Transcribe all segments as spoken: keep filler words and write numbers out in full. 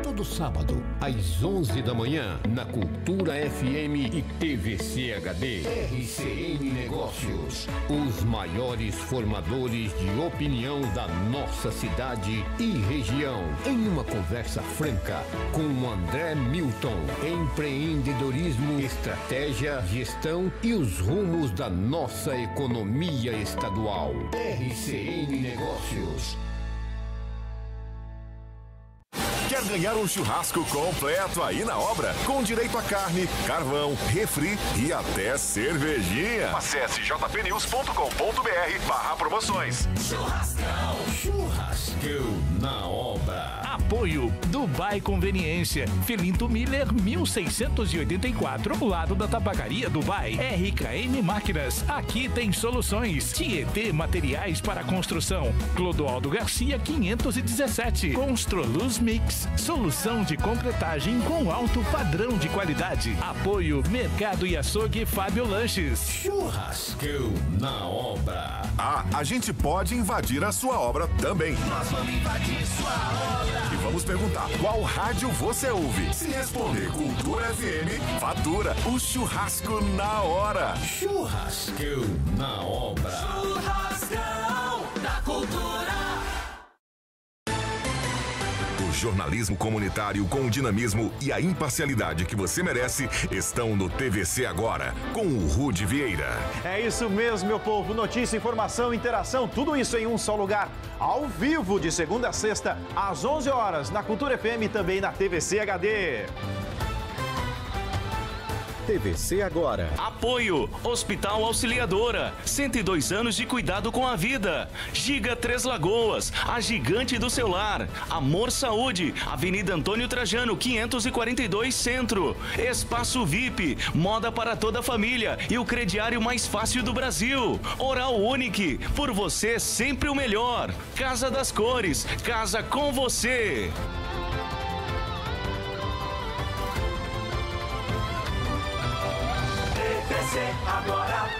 Todo sábado, às onze da manhã, na Cultura F M e T V C H D. R C N Negócios. Os maiores formadores de opinião da nossa cidade e região. Em uma conversa franca com André Milton. Empreendedorismo, estratégia, gestão e os rumos da nossa economia estadual. R C N Negócios. Quer ganhar um churrasco completo aí na obra? Com direito a carne, carvão, refri e até cervejinha. Acesse j p news ponto com ponto b r barra promoções. Churrascão, churrascão na obra. Apoio Dubai Conveniência, Filinto Miller mil seiscentos e oitenta e quatro, lado da Tabacaria Dubai. R K M Máquinas, aqui tem soluções. Tietê Materiais para Construção, Clodoaldo Garcia quinhentos e dezessete. Construluz Mix, solução de concretagem com alto padrão de qualidade. Apoio Mercado e Açougue Fábio Lanches. Churrascão na obra. Ah, a gente pode invadir a sua obra também. Nós vamos invadir sua obra. E vamos perguntar qual rádio você ouve. Se responder Cultura F M, fatura o churrasco na hora. Churrascão na obra. Churrascão da Cultura. O jornalismo comunitário com o dinamismo e a imparcialidade que você merece estão no T V C Agora, com o Rude Vieira. É isso mesmo, meu povo. Notícia, informação, interação, tudo isso em um só lugar. Ao vivo, de segunda a sexta, às onze horas, na Cultura F M e também na T V C H D. T V C Agora. Apoio Hospital Auxiliadora, cento e dois anos de cuidado com a vida. Giga Três Lagoas, a gigante do seu lar. Amor Saúde, Avenida Antônio Trajano, quinhentos e quarenta e dois Centro. Espaço V I P, moda para toda a família e o crediário mais fácil do Brasil. Oral Unique, por você sempre o melhor. Casa das Cores, casa com você. Agora.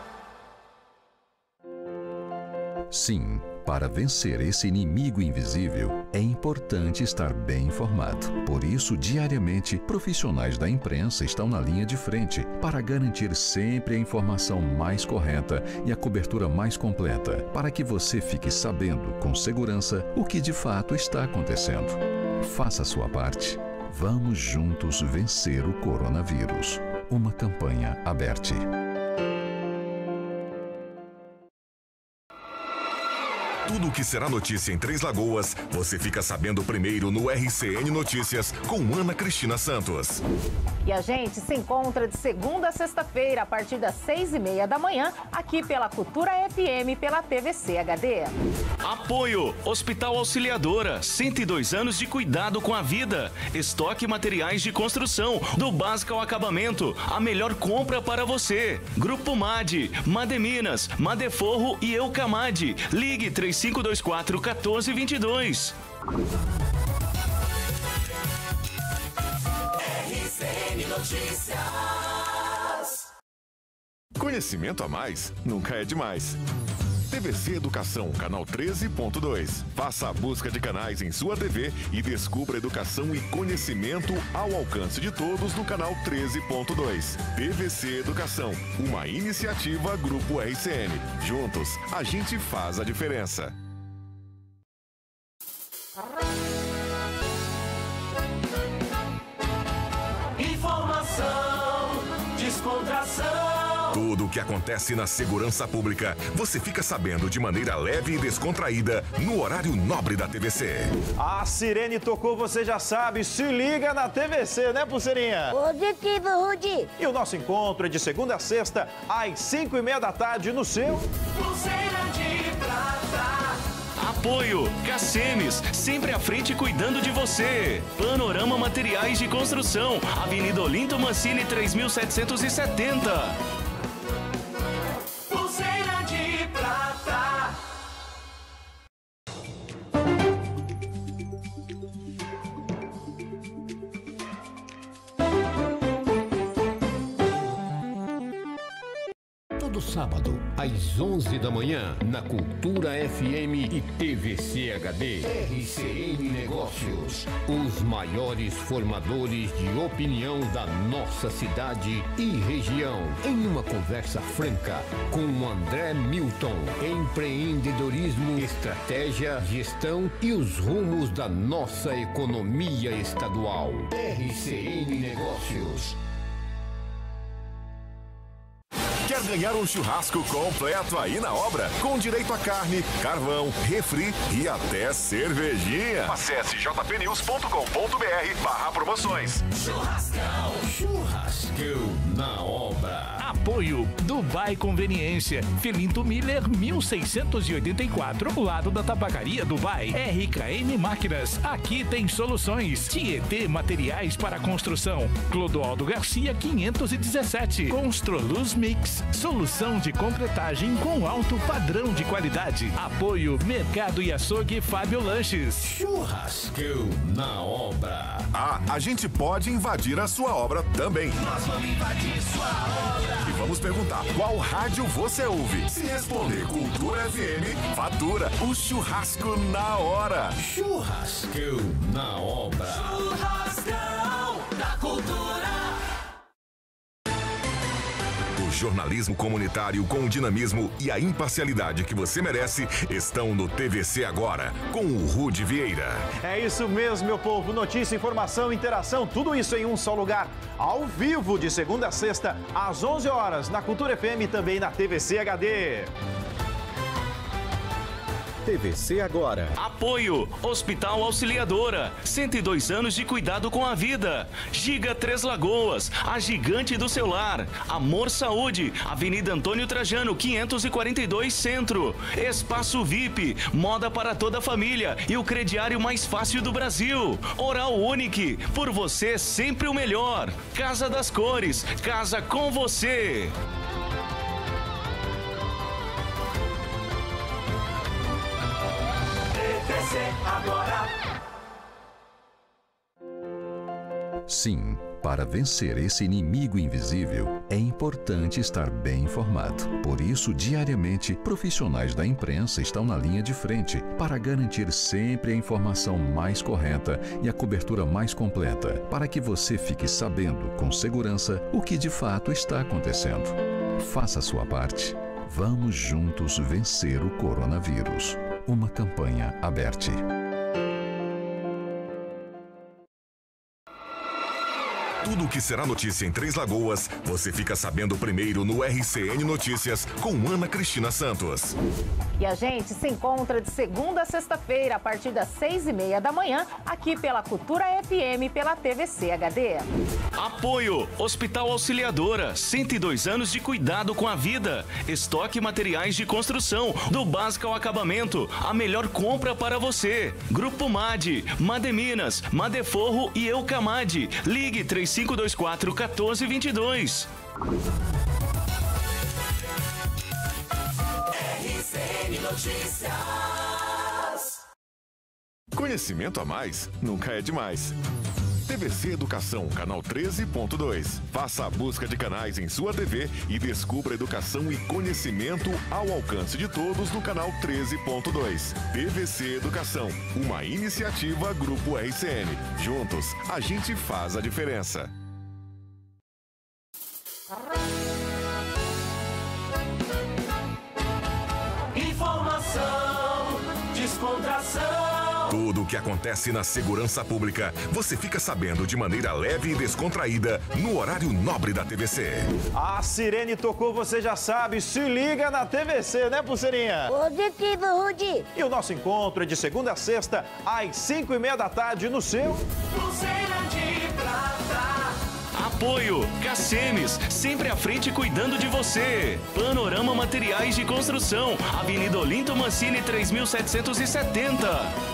Sim, para vencer esse inimigo invisível, é importante estar bem informado. Por isso, diariamente, profissionais da imprensa estão na linha de frente para garantir sempre a informação mais correta e a cobertura mais completa, para que você fique sabendo com segurança o que de fato está acontecendo. Faça a sua parte. Vamos juntos vencer o coronavírus. Uma campanha aberta. Tudo o que será notícia em Três Lagoas, você fica sabendo primeiro no R C N Notícias com Ana Cristina Santos. E a gente se encontra de segunda a sexta-feira, a partir das seis e meia da manhã, aqui pela Cultura F M e pela T V C H D. Apoio Hospital Auxiliadora, cento e dois anos de cuidado com a vida. Estoque materiais de construção, do básico ao acabamento, a melhor compra para você. Grupo MAD, Mademinas, Madeforro e Eucamad. Ligue três cinco dois quatro, um quatro dois dois. R C N Notícias. Conhecimento a mais nunca é demais. T V C Educação, canal treze ponto dois. Faça a busca de canais em sua T V e descubra educação e conhecimento ao alcance de todos no canal treze ponto dois. T V C Educação, uma iniciativa Grupo R C N. Juntos, a gente faz a diferença. Informação, descontração. Tudo o que acontece na segurança pública, você fica sabendo de maneira leve e descontraída no horário nobre da T V C. A sirene tocou, você já sabe, se liga na T V C, né, Pulseirinha? Positivo, Rudy. E o nosso encontro é de segunda a sexta, às cinco e meia da tarde, no seu... Pulseira de prata. Apoio Cacemes, sempre à frente cuidando de você. Panorama Materiais de Construção, Avenida Olinto Mancini três mil setecentos e setenta. Pulseira de prata. Todo No sábado, às onze da manhã, na Cultura F M e T V C H D. R C N Negócios. Os maiores formadores de opinião da nossa cidade e região. Em uma conversa franca com André Milton. Empreendedorismo, estratégia, gestão e os rumos da nossa economia estadual. R C N Negócios. Quer ganhar um churrasco completo aí na obra? Com direito a carne, carvão, refri e até cervejinha. Acesse j p news ponto com ponto b r barra promoções. Churrascão, churrascão na obra. Apoio Dubai Conveniência, Felinto Miller mil seiscentos e oitenta e quatro, lado da Tabacaria Dubai. R K M Máquinas, aqui tem soluções. Tietê Materiais para Construção, Clodoaldo Garcia quinhentos e dezessete. Construluz Mix, solução de concretagem com alto padrão de qualidade. Apoio Mercado e Açougue Fábio Lanches. Churrascão na obra. Ah, a gente pode invadir a sua obra também. Nós vamos invadir sua obra. E vamos perguntar qual rádio você ouve. Se responder Cultura F M, fatura o churrasco na hora. Churrascão na obra. Churrascão da Cultura. O jornalismo comunitário com o dinamismo e a imparcialidade que você merece estão no T V C Agora, com o Rude Vieira. É isso mesmo, meu povo. Notícia, informação, interação, tudo isso em um só lugar. Ao vivo, de segunda a sexta, às onze horas, na Cultura F M e também na T V C H D. T V C Agora. Apoio Hospital Auxiliadora, cento e dois anos de cuidado com a vida. Giga Três Lagoas, a gigante do seu lar. Amor Saúde, Avenida Antônio Trajano, quinhentos e quarenta e dois Centro. Espaço V I P, moda para toda a família e o crediário mais fácil do Brasil. Oral Unique, por você sempre o melhor. Casa das Cores, casa com você. Agora. Sim, para vencer esse inimigo invisível, é importante estar bem informado. Por isso, diariamente, profissionais da imprensa estão na linha de frente para garantir sempre a informação mais correta e a cobertura mais completa, para que você fique sabendo com segurança o que de fato está acontecendo. Faça a sua parte. Vamos juntos vencer o coronavírus. Uma campanha aberta. Tudo o que será notícia em Três Lagoas, você fica sabendo primeiro no R C N Notícias com Ana Cristina Santos. E a gente se encontra de segunda a sexta-feira, a partir das seis e meia da manhã, aqui pela Cultura F M e pela T V C H D. Apoio Hospital Auxiliadora, cento e dois anos de cuidado com a vida. Estoque materiais de construção, do básico ao acabamento, a melhor compra para você. Grupo MAD, Mademinas, Madeforro e Eucamad. Ligue três cinco dois quatro, um quatro dois dois. R C N Notícias. Conhecimento a mais nunca é demais. T V C Educação, canal treze ponto dois. Faça a busca de canais em sua T V e descubra educação e conhecimento ao alcance de todos no canal treze ponto dois. T V C Educação, uma iniciativa Grupo R C N. Juntos, a gente faz a diferença. Informação, descontração. Tudo o que acontece na segurança pública, você fica sabendo de maneira leve e descontraída no horário nobre da T V C. A sirene tocou, você já sabe, se liga na T V C, né, Pulseirinha? Positivo, Rudy. E o nosso encontro é de segunda a sexta, às cinco e meia da tarde, no seu... Pulseira de prata. Apoio Cacemes, sempre à frente cuidando de você. Panorama Materiais de Construção, Avenida Olinto Mancini três mil setecentos e setenta.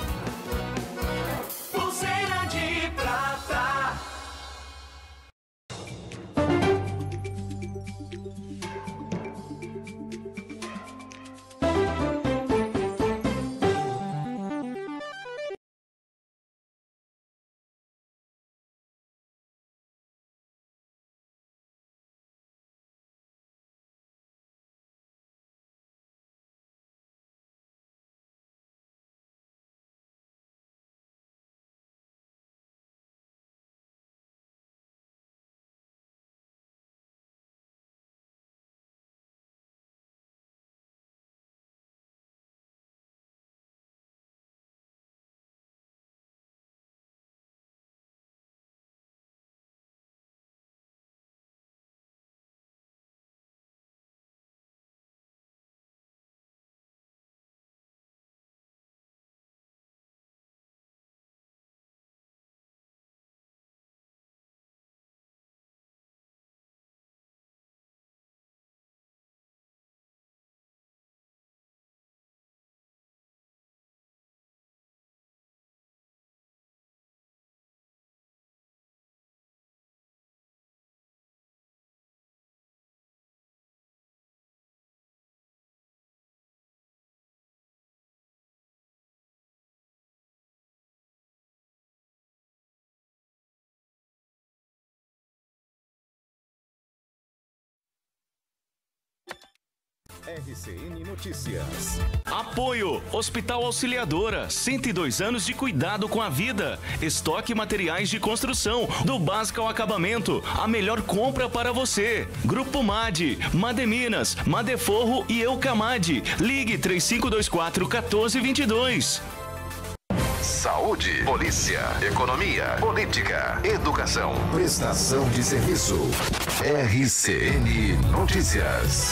R C N Notícias. Apoio Hospital Auxiliadora, cento e dois anos de cuidado com a vida. Estoque materiais de construção, do básico ao acabamento. A melhor compra para você. Grupo MAD, Mademinas, Madeforro e Eucamad. Ligue três cinco dois quatro, um quatro dois dois. Saúde, polícia, economia, política, educação, prestação de serviço. R C N Notícias.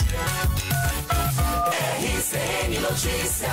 R C N Notícias.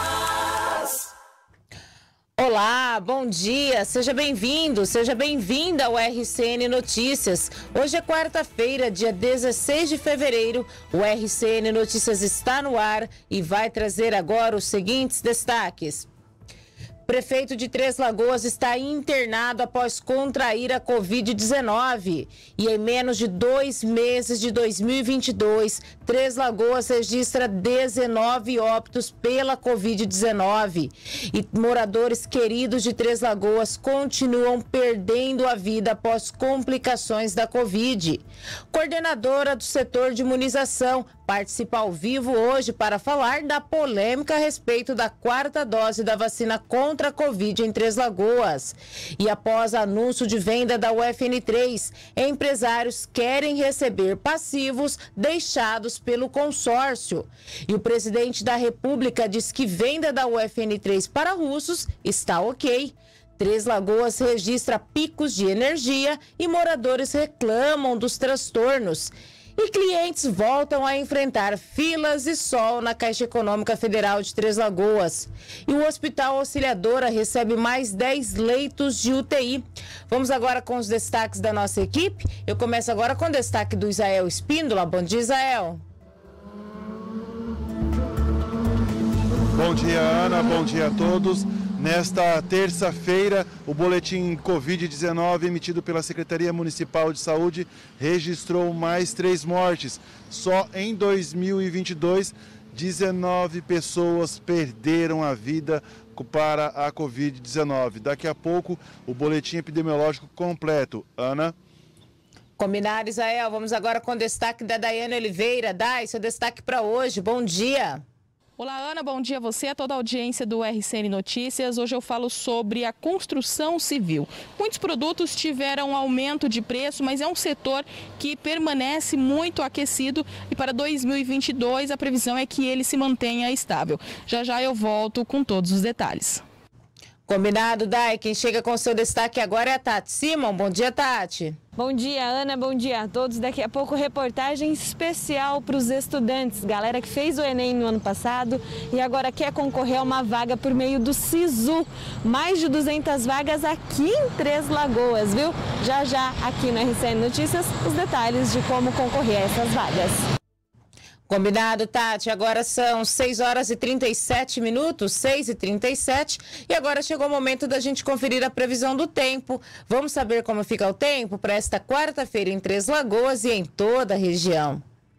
Olá, bom dia, seja bem-vindo, seja bem-vinda ao R C N Notícias. Hoje é quarta-feira, dia dezesseis de fevereiro, o R C N Notícias está no ar e vai trazer agora os seguintes destaques. Prefeito de Três Lagoas está internado após contrair a covid dezenove. E em menos de dois meses de dois mil e vinte e dois, Três Lagoas registra dezenove óbitos pela covid dezenove. E moradores queridos de Três Lagoas continuam perdendo a vida após complicações da Covid. Coordenadora do setor de imunização participa ao vivo hoje para falar da polêmica a respeito da quarta dose da vacina contra a Covid em Três Lagoas. E após anúncio de venda da U F N três, empresários querem receber passivos deixados pelo consórcio. E o presidente da República diz que venda da U F N três para russos está ok. Três Lagoas registra picos de energia e moradores reclamam dos transtornos. E clientes voltam a enfrentar filas e sol na Caixa Econômica Federal de Três Lagoas. E o Hospital Auxiliadora recebe mais dez leitos de U T I. Vamos agora com os destaques da nossa equipe. Eu começo agora com o destaque do Isael Espíndola. Bom dia, Isael. Bom dia, Ana. Bom dia a todos. Nesta terça-feira, o boletim covid dezenove emitido pela Secretaria Municipal de Saúde registrou mais três mortes. Só em dois mil e vinte e dois, dezenove pessoas perderam a vida para a covid dezenove. Daqui a pouco, o boletim epidemiológico completo. Ana? Combinado, Isael. Vamos agora com o destaque da Daiane Oliveira. Dai, seu destaque para hoje. Bom dia. Olá, Ana, bom dia a você, a toda a audiência do R C N Notícias. Hoje eu falo sobre a construção civil. Muitos produtos tiveram aumento de preço, mas é um setor que permanece muito aquecido e para dois mil e vinte e dois a previsão é que ele se mantenha estável. Já já eu volto com todos os detalhes. Combinado, Dai. Quem chega com seu destaque agora é a Tati Simon. Bom dia, Tati. Bom dia, Ana. Bom dia a todos. Daqui a pouco, reportagem especial para os estudantes. Galera que fez o Enem no ano passado e agora quer concorrer a uma vaga por meio do SISU. Mais de duzentas vagas aqui em Três Lagoas, viu? Já já, aqui no R C N Notícias, os detalhes de como concorrer a essas vagas. Combinado, Tati. Agora são seis horas e trinta e sete minutos, seis e trinta e sete. E agora chegou o momento da gente conferir a previsão do tempo. Vamos saber como fica o tempo para esta quarta-feira em Três Lagoas e em toda a região.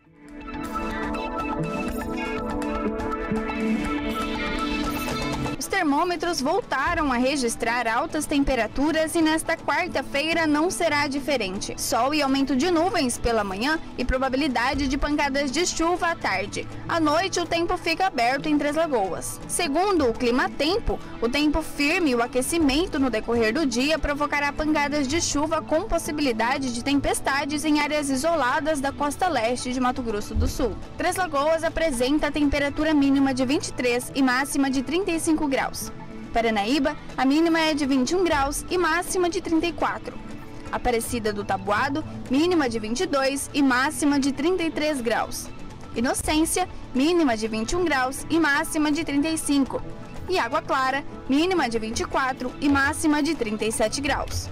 Os termômetros voltaram a registrar altas temperaturas e nesta quarta-feira não será diferente. Sol e aumento de nuvens pela manhã e probabilidade de pancadas de chuva à tarde. À noite, o tempo fica aberto em Três Lagoas. Segundo o Climatempo, o tempo firme e o aquecimento no decorrer do dia provocará pancadas de chuva com possibilidade de tempestades em áreas isoladas da costa leste de Mato Grosso do Sul. Três Lagoas apresenta a temperatura mínima de vinte e três e máxima de trinta e cinco graus. Paranaíba, a mínima é de vinte e um graus e máxima de trinta e quatro. Aparecida do Taboado, mínima de vinte e dois e máxima de trinta e três graus. Inocência, mínima de vinte e um graus e máxima de trinta e cinco. E Água Clara, mínima de vinte e quatro e máxima de trinta e sete graus.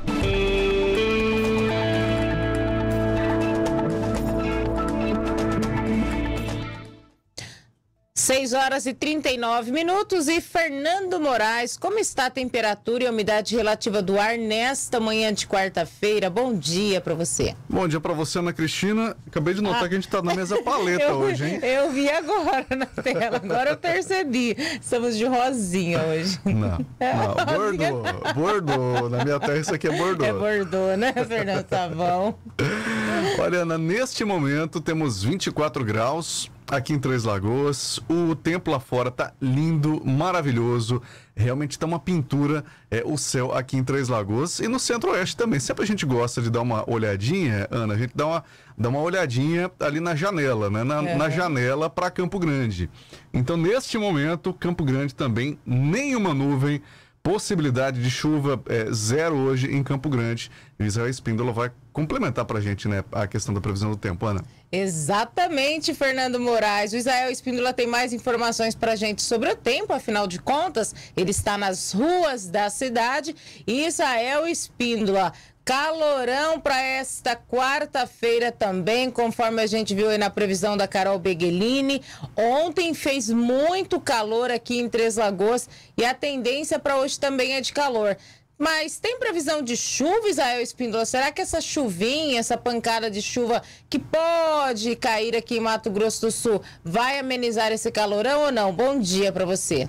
seis horas e trinta e nove minutos e Fernando Moraes, como está a temperatura e a umidade relativa do ar nesta manhã de quarta-feira? Bom dia para você. Bom dia para você, Ana Cristina. Acabei de notar ah. que a gente está na mesa paleta eu, hoje, hein? Eu vi agora na tela, agora eu percebi. Estamos de rosinha hoje. Não, não, bordô, bordô. Na minha terra isso aqui é bordô. É bordô, né, Fernando? Tá bom. Olha, Ana, neste momento temos vinte e quatro graus. aqui em Três Lagoas. O tempo lá fora tá lindo, maravilhoso. Realmente tá uma pintura, é, o céu aqui em Três Lagoas. E no Centro-Oeste também. Sempre a gente gosta de dar uma olhadinha, Ana, a gente dá uma, dá uma olhadinha ali na janela, né? Na, é. na janela para Campo Grande. Então, neste momento, Campo Grande também, nenhuma nuvem. Possibilidade de chuva é, zero hoje em Campo Grande. E Israel Espíndola vai complementar para a gente, né, a questão da previsão do tempo, Ana. Exatamente, Fernando Moraes. O Israel Espíndola tem mais informações para a gente sobre o tempo, afinal de contas, ele está nas ruas da cidade. Israel Espíndola, calorão para esta quarta-feira também, conforme a gente viu aí na previsão da Carol Beguelini. Ontem fez muito calor aqui em Três Lagoas e a tendência para hoje também é de calor. Mas tem previsão de chuva, Israel Espíndola? Será que essa chuvinha, essa pancada de chuva que pode cair aqui em Mato Grosso do Sul vai amenizar esse calorão ou não? Bom dia para você.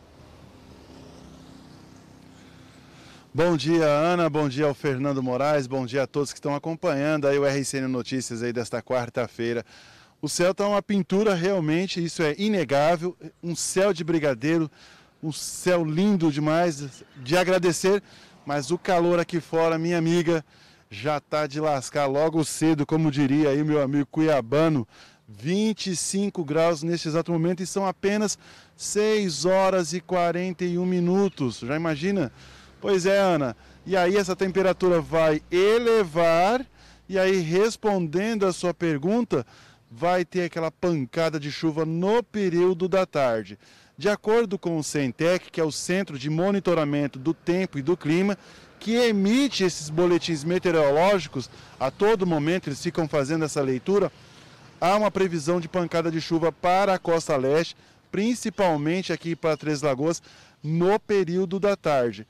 Bom dia, Ana, bom dia ao Fernando Moraes, bom dia a todos que estão acompanhando aí o R C N Notícias aí desta quarta-feira. O céu está uma pintura realmente, isso é inegável, um céu de brigadeiro, um céu lindo demais, de agradecer, mas o calor aqui fora, minha amiga, já está de lascar logo cedo, como diria aí meu amigo cuiabano, vinte e cinco graus neste exato momento e são apenas seis horas e quarenta e um minutos, já imagina? Pois é, Ana, e aí essa temperatura vai elevar e aí respondendo a sua pergunta, vai ter aquela pancada de chuva no período da tarde. De acordo com o CENTEC, que é o Centro de Monitoramento do Tempo e do Clima, que emite esses boletins meteorológicos, a todo momento eles ficam fazendo essa leitura, há uma previsão de pancada de chuva para a costa leste, principalmente aqui para Três Lagoas, no período da tarde.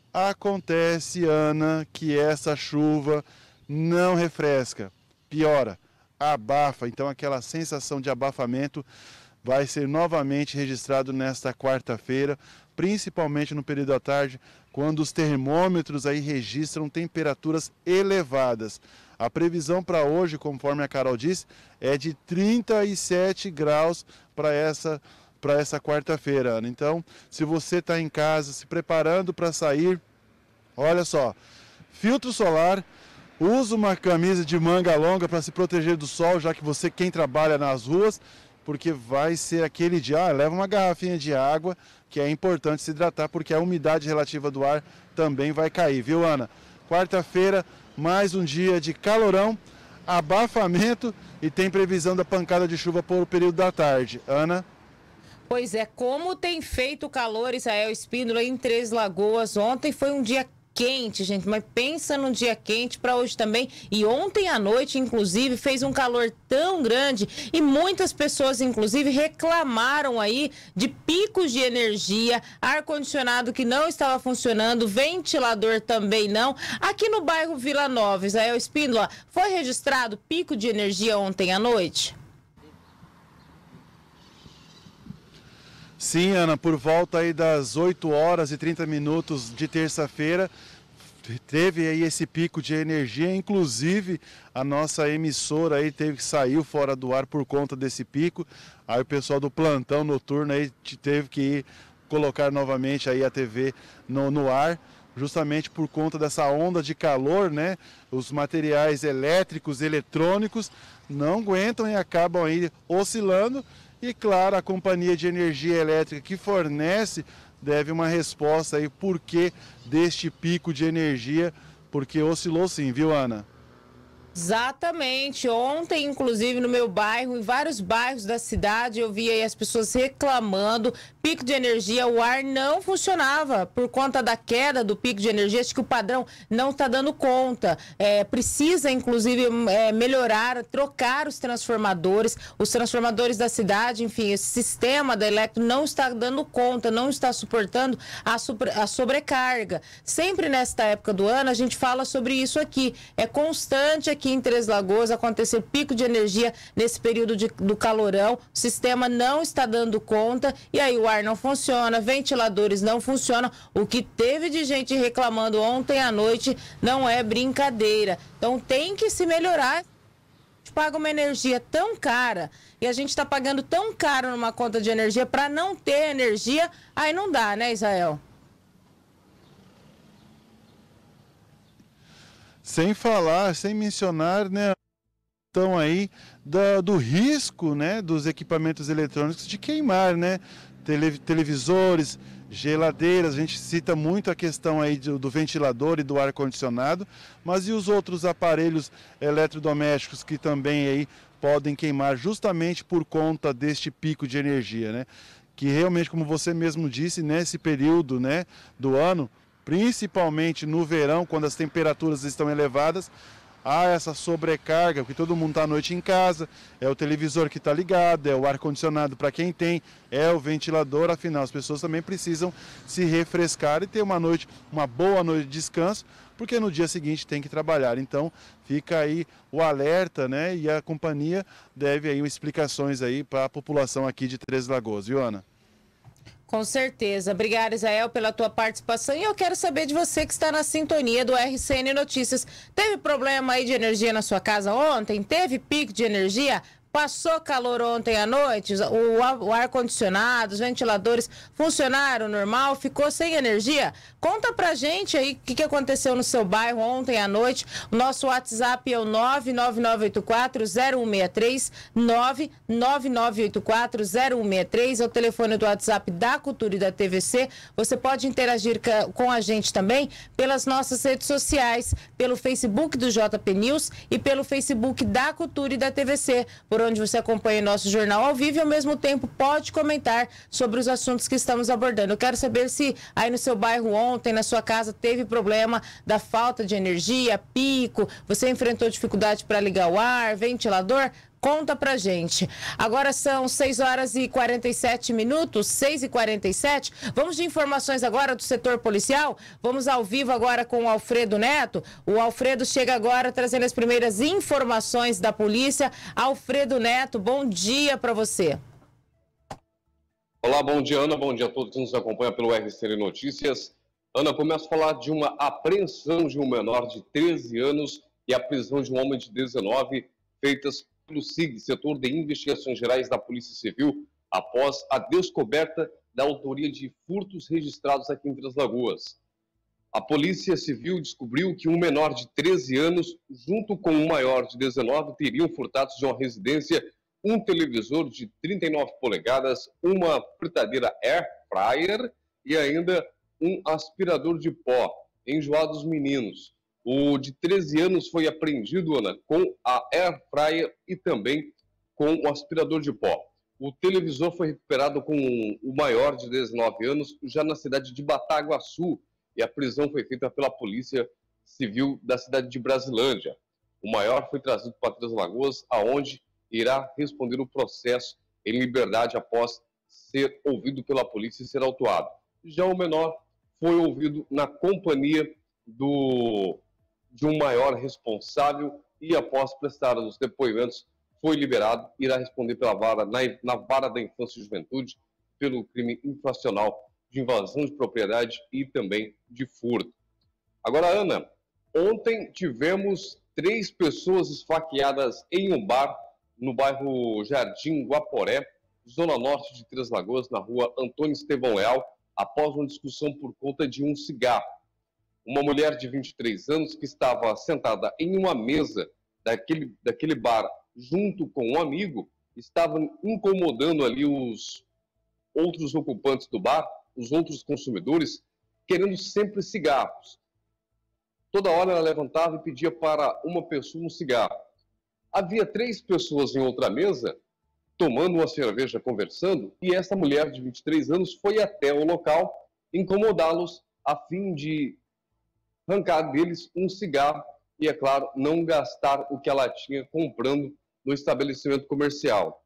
Acontece, Ana, que essa chuva não refresca, piora, abafa. Então aquela sensação de abafamento vai ser novamente registrado nesta quarta-feira, principalmente no período da tarde, quando os termômetros aí registram temperaturas elevadas. A previsão para hoje, conforme a Carol disse, é de trinta e sete graus para essa para essa quarta-feira, Ana. Então, se você está em casa se preparando para sair, olha só, filtro solar, usa uma camisa de manga longa para se proteger do sol, já que você, quem trabalha nas ruas, porque vai ser aquele dia, ah, leva uma garrafinha de água, que é importante se hidratar, porque a umidade relativa do ar também vai cair, viu, Ana? Quarta-feira, mais um dia de calorão, abafamento e tem previsão da pancada de chuva por o período da tarde. Ana? Pois é, como tem feito calor, Israel Espíndola, em Três Lagoas. Ontem foi um dia quente, gente, mas pensa num dia quente para hoje também. E ontem à noite, inclusive, fez um calor tão grande e muitas pessoas, inclusive, reclamaram aí de picos de energia, ar-condicionado que não estava funcionando, ventilador também não. Aqui no bairro Vila Nova, Israel Espíndola, foi registrado pico de energia ontem à noite? Sim, Ana, por volta aí das oito horas e trinta minutos de terça-feira, teve aí esse pico de energia, inclusive a nossa emissora aí teve que sair fora do ar por conta desse pico, aí o pessoal do plantão noturno aí teve que ir colocar novamente aí a T V no, no ar, justamente por conta dessa onda de calor, né? Os materiais elétricos, eletrônicos não aguentam e acabam aí oscilando. E claro, a companhia de energia elétrica que fornece deve uma resposta aí por que deste pico de energia, porque oscilou sim, viu, Ana? Exatamente. Ontem, inclusive, no meu bairro, em vários bairros da cidade, eu vi aí as pessoas reclamando, pico de energia, o ar não funcionava por conta da queda do pico de energia, acho que o padrão não está dando conta. É, precisa, inclusive, é, melhorar, trocar os transformadores, os transformadores da cidade, enfim, esse sistema da Electro não está dando conta, não está suportando a, super, a sobrecarga. Sempre nesta época do ano, a gente fala sobre isso aqui. É constante aqui em Três Lagoas acontecer pico de energia nesse período de, do calorão, o sistema não está dando conta e aí o ar não funciona, ventiladores não funcionam, o que teve de gente reclamando ontem à noite não é brincadeira, então tem que se melhorar. paga uma energia tão cara e a gente está pagando tão caro numa conta de energia para não ter energia, aí não dá, né, Israel? Sem falar, sem mencionar, né, então aí do, do risco, né, dos equipamentos eletrônicos de queimar, né, Tele, televisores, geladeiras, a gente cita muito a questão aí do, do ventilador e do ar-condicionado, mas e os outros aparelhos eletrodomésticos que também aí podem queimar justamente por conta deste pico de energia, né? Que realmente, como você mesmo disse, nesse período, né, do ano, principalmente no verão, quando as temperaturas estão elevadas, há essa sobrecarga, porque todo mundo está à noite em casa, é o televisor que está ligado, é o ar-condicionado para quem tem, é o ventilador, afinal as pessoas também precisam se refrescar e ter uma noite, uma boa noite de descanso, porque no dia seguinte tem que trabalhar. Então fica aí o alerta, né? E a companhia deve aí explicações aí para a população aqui de Três Lagoas, viu, Ana? Com certeza. Obrigada, Israel, pela tua participação. E eu quero saber de você que está na sintonia do R C N Notícias. Teve problema aí de energia na sua casa ontem? Teve pico de energia? Passou calor ontem à noite? O, o ar-condicionado, os ventiladores funcionaram normal? Ficou sem energia? Conta pra gente aí o que, que aconteceu no seu bairro ontem à noite. O nosso WhatsApp é o nove nove nove oito quatro zero um seis três, nove nove nove oito quatro zero um seis três, é o telefone do WhatsApp da Cultura e da T V C. Você pode interagir com a gente também pelas nossas redes sociais, pelo Facebook do J P News e pelo Facebook da Cultura e da T V C, por onde você acompanha nosso jornal ao vivo e ao mesmo tempo pode comentar sobre os assuntos que estamos abordando. Eu quero saber se aí no seu bairro ontem, na sua casa, teve problema da falta de energia, pico, você enfrentou dificuldade para ligar o ar, ventilador? Conta pra gente. Agora são seis horas e quarenta e sete minutos, seis e quarenta e sete. Vamos de informações agora do setor policial. Vamos ao vivo agora com o Alfredo Neto. O Alfredo chega agora trazendo as primeiras informações da polícia. Alfredo Neto, bom dia para você. Olá, bom dia, Ana. Bom dia a todos que nos acompanham pelo R C N Notícias. Ana, começo a falar de uma apreensão de um menor de treze anos e a prisão de um homem de dezenove, feitas pelo S I G, Setor de Investigações Gerais da Polícia Civil, após a descoberta da autoria de furtos registrados aqui em Três Lagoas. A Polícia Civil descobriu que um menor de treze anos, junto com um maior de dezenove, teriam furtados de uma residência um televisor de trinta e nove polegadas, uma fritadeira air fryer e ainda um aspirador de pó, enjoado dos meninos. O de treze anos foi apreendido, Ana, com a air fryer e também com o aspirador de pó. O televisor foi recuperado com o maior de dezenove anos, já na cidade de Bataguaçu, e a prisão foi feita pela Polícia Civil da cidade de Brasilândia. O maior foi trazido para Três Lagoas, aonde irá responder o processo em liberdade após ser ouvido pela polícia e ser autuado. Já o menor foi ouvido na companhia do... de um maior responsável e, após prestar os depoimentos, foi liberado e irá responder pela vara, na, na vara da infância e juventude pelo crime infracional de invasão de propriedade e também de furto. Agora, Ana, ontem tivemos três pessoas esfaqueadas em um bar no bairro Jardim Guaporé, zona norte de Três Lagoas, na rua Antônio Estevão Leal, após uma discussão por conta de um cigarro. Uma mulher de vinte e três anos que estava sentada em uma mesa daquele, daquele bar junto com um amigo, estava incomodando ali os outros ocupantes do bar, os outros consumidores, querendo sempre cigarros. Toda hora ela levantava e pedia para uma pessoa um cigarro. Havia três pessoas em outra mesa, tomando uma cerveja, conversando, e essa mulher de vinte e três anos foi até o local incomodá-los a fim de arrancar deles um cigarro e, é claro, não gastar o que ela tinha comprando no estabelecimento comercial.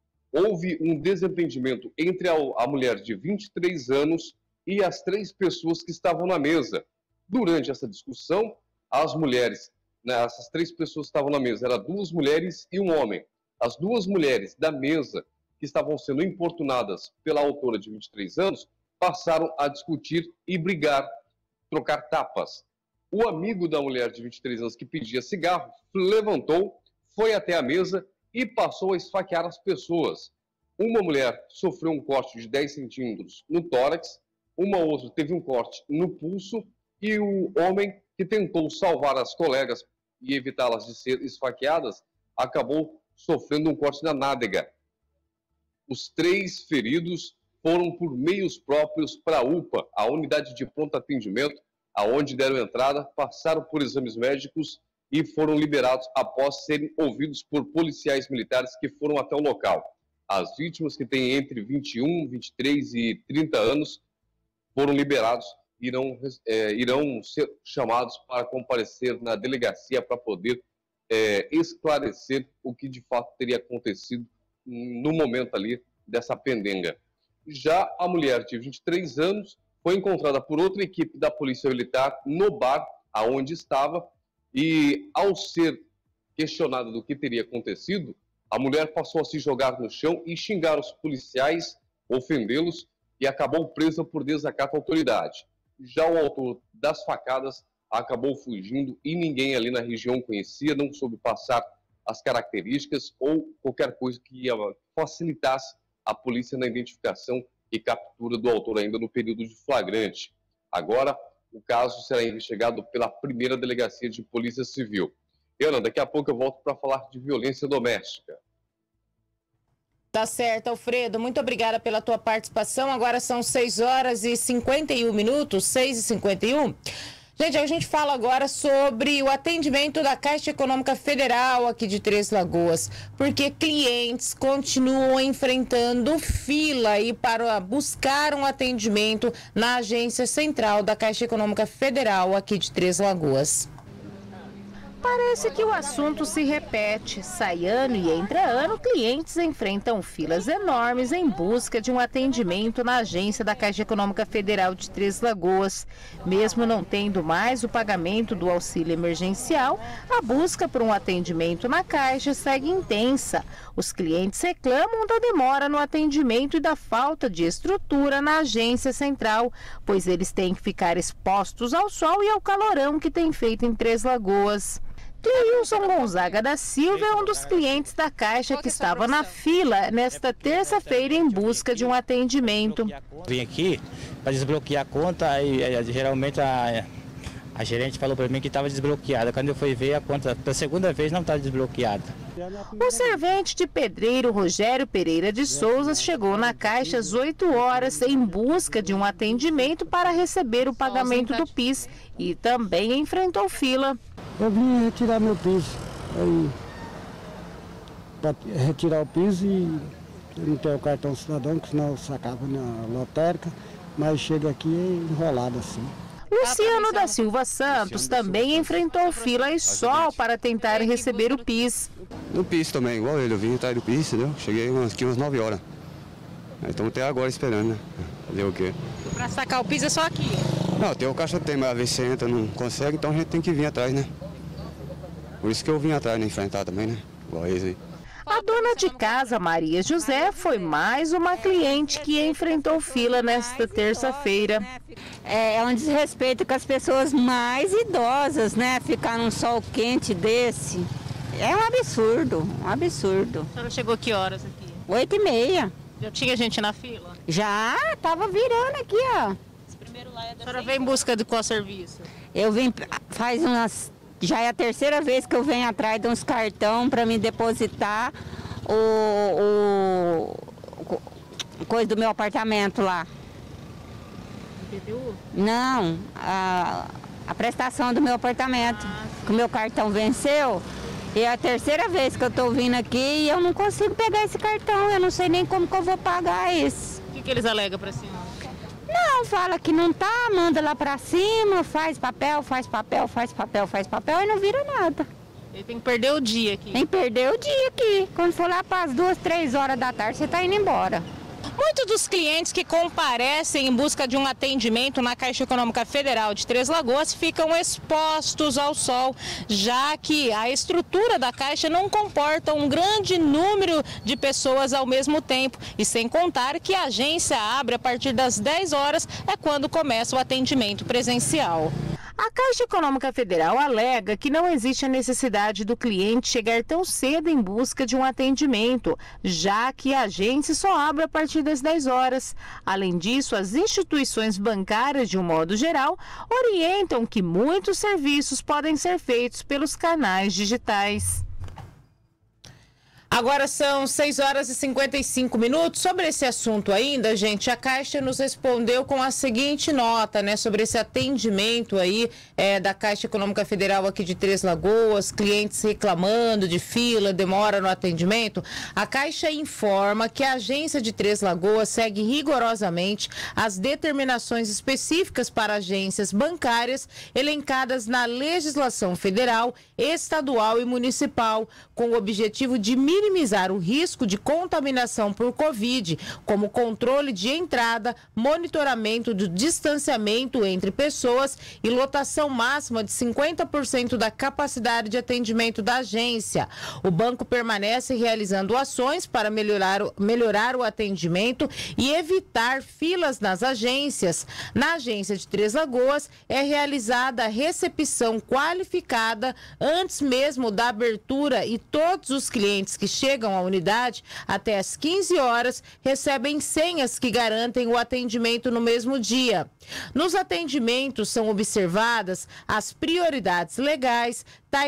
Houve um desentendimento entre a, a mulher de vinte e três anos e as três pessoas que estavam na mesa. Durante essa discussão, as mulheres, né, essas três pessoas que estavam na mesa, eram duas mulheres e um homem. As duas mulheres da mesa que estavam sendo importunadas pela autora de vinte e três anos passaram a discutir e brigar, trocar tapas. O amigo da mulher de vinte e três anos que pedia cigarro levantou, foi até a mesa e passou a esfaquear as pessoas. Uma mulher sofreu um corte de dez centímetros no tórax, uma outra teve um corte no pulso e o homem que tentou salvar as colegas e evitá-las de ser esfaqueadas acabou sofrendo um corte na nádega. Os três feridos foram por meios próprios para a U P A, a unidade de pronto atendimento, aonde deram entrada, passaram por exames médicos e foram liberados após serem ouvidos por policiais militares que foram até o local. As vítimas, que têm entre vinte e um, vinte e três e trinta anos, foram liberados e irão, é, irão ser chamados para comparecer na delegacia para poder é, esclarecer o que de fato teria acontecido no momento ali dessa pendenga. Já a mulher de vinte e três anos foi encontrada por outra equipe da Polícia Militar no bar aonde estava e, ao ser questionada do que teria acontecido, a mulher passou a se jogar no chão e xingar os policiais, ofendê-los e acabou presa por desacato à autoridade. Já o autor das facadas acabou fugindo e ninguém ali na região conhecia, não soube passar as características ou qualquer coisa que facilitasse a polícia na identificação e captura do autor ainda no período de flagrante. Agora, o caso será investigado pela primeira delegacia de Polícia Civil. E, Ana, daqui a pouco eu volto para falar de violência doméstica. Tá certo, Alfredo. Muito obrigada pela tua participação. Agora são seis horas e cinquenta e um minutos, seis e cinquenta e um. Gente, a gente fala agora sobre o atendimento da Caixa Econômica Federal aqui de Três Lagoas, porque clientes continuam enfrentando fila aí para buscar um atendimento na agência central da Caixa Econômica Federal aqui de Três Lagoas. Parece que o assunto se repete. Sai ano e entra ano, clientes enfrentam filas enormes em busca de um atendimento na agência da Caixa Econômica Federal de Três Lagoas. Mesmo não tendo mais o pagamento do auxílio emergencial, a busca por um atendimento na Caixa segue intensa. Os clientes reclamam da demora no atendimento e da falta de estrutura na agência central, pois eles têm que ficar expostos ao sol e ao calorão que tem feito em Três Lagoas. Cleilson Gonzaga da Silva é um dos clientes da Caixa que estava na fila nesta terça-feira em busca de um atendimento. Vim aqui para desbloquear a conta e geralmente a, a gerente falou para mim que estava desbloqueada. Quando eu fui ver a conta, pela segunda vez não estava desbloqueada. O servente de pedreiro Rogério Pereira de Souza chegou na Caixa às oito horas em busca de um atendimento para receber o pagamento do PIS e também enfrentou fila. Eu vim retirar meu piso, aí, para retirar o piso e não tenho o cartão cidadão, que senão eu sacava na lotérica, mas chega aqui enrolado assim. Luciano da Silva Santos também enfrentou fila e sol para tentar receber o PIS. No PIS também, igual ele, eu vim atrás do PIS, entendeu? Cheguei aqui umas nove horas. Estamos até agora esperando, né? Fazer o quê? Para sacar o PIS é só aqui? Não, tem o caixa tem, mas às vezes você entra, não consegue, então a gente tem que vir atrás, né? Por isso que eu vim atrás, né? Enfrentar também, né? Igual eles aí. A dona de casa, Maria José, foi mais uma cliente que enfrentou fila nesta terça-feira. É um desrespeito com as pessoas mais idosas, né? Ficar num sol quente desse. É um absurdo, um absurdo. A senhora chegou que horas aqui? Oito e meia. Já tinha gente na fila? Já, tava virando aqui, ó. A senhora veio em busca de qual serviço? Eu vim faz umas... Já é a terceira vez que eu venho atrás de uns cartão para me depositar o, o, o coisa do meu apartamento lá. I P T U? Não, a, a prestação do meu apartamento. Ah, que o meu cartão venceu. E é a terceira vez que eu estou vindo aqui e eu não consigo pegar esse cartão. Eu não sei nem como que eu vou pagar isso. O que, que eles alegam para cima? Não, fala que não tá, manda lá pra cima, faz papel, faz papel, faz papel, faz papel e não vira nada. Ele tem que perder o dia aqui. Tem que perder o dia aqui. Quando for lá para as duas, três horas da tarde, você tá indo embora. Muitos dos clientes que comparecem em busca de um atendimento na Caixa Econômica Federal de Três Lagoas ficam expostos ao sol, já que a estrutura da Caixa não comporta um grande número de pessoas ao mesmo tempo. E sem contar que a agência abre a partir das dez horas, é quando começa o atendimento presencial. A Caixa Econômica Federal alega que não existe a necessidade do cliente chegar tão cedo em busca de um atendimento, já que a agência só abre a partir das dez horas. Além disso, as instituições bancárias, de um modo geral, orientam que muitos serviços podem ser feitos pelos canais digitais. Agora são seis horas e cinquenta e cinco minutos. Sobre esse assunto ainda, gente, a Caixa nos respondeu com a seguinte nota, né? Sobre esse atendimento aí é, da Caixa Econômica Federal aqui de Três Lagoas, clientes reclamando de fila, demora no atendimento. A Caixa informa que a agência de Três Lagoas segue rigorosamente as determinações específicas para agências bancárias elencadas na legislação federal, estadual e municipal, com o objetivo de minimizar o risco de contaminação por Covid, como controle de entrada, monitoramento do distanciamento entre pessoas e lotação máxima de cinquenta por cento da capacidade de atendimento da agência. O banco permanece realizando ações para melhorar, melhorar o atendimento e evitar filas nas agências. Na agência de Três Lagoas é realizada a recepção qualificada antes mesmo da abertura e todos os clientes que chegam à unidade até às quinze horas recebem senhas que garantem o atendimento no mesmo dia. Nos atendimentos são observadas as prioridades legais,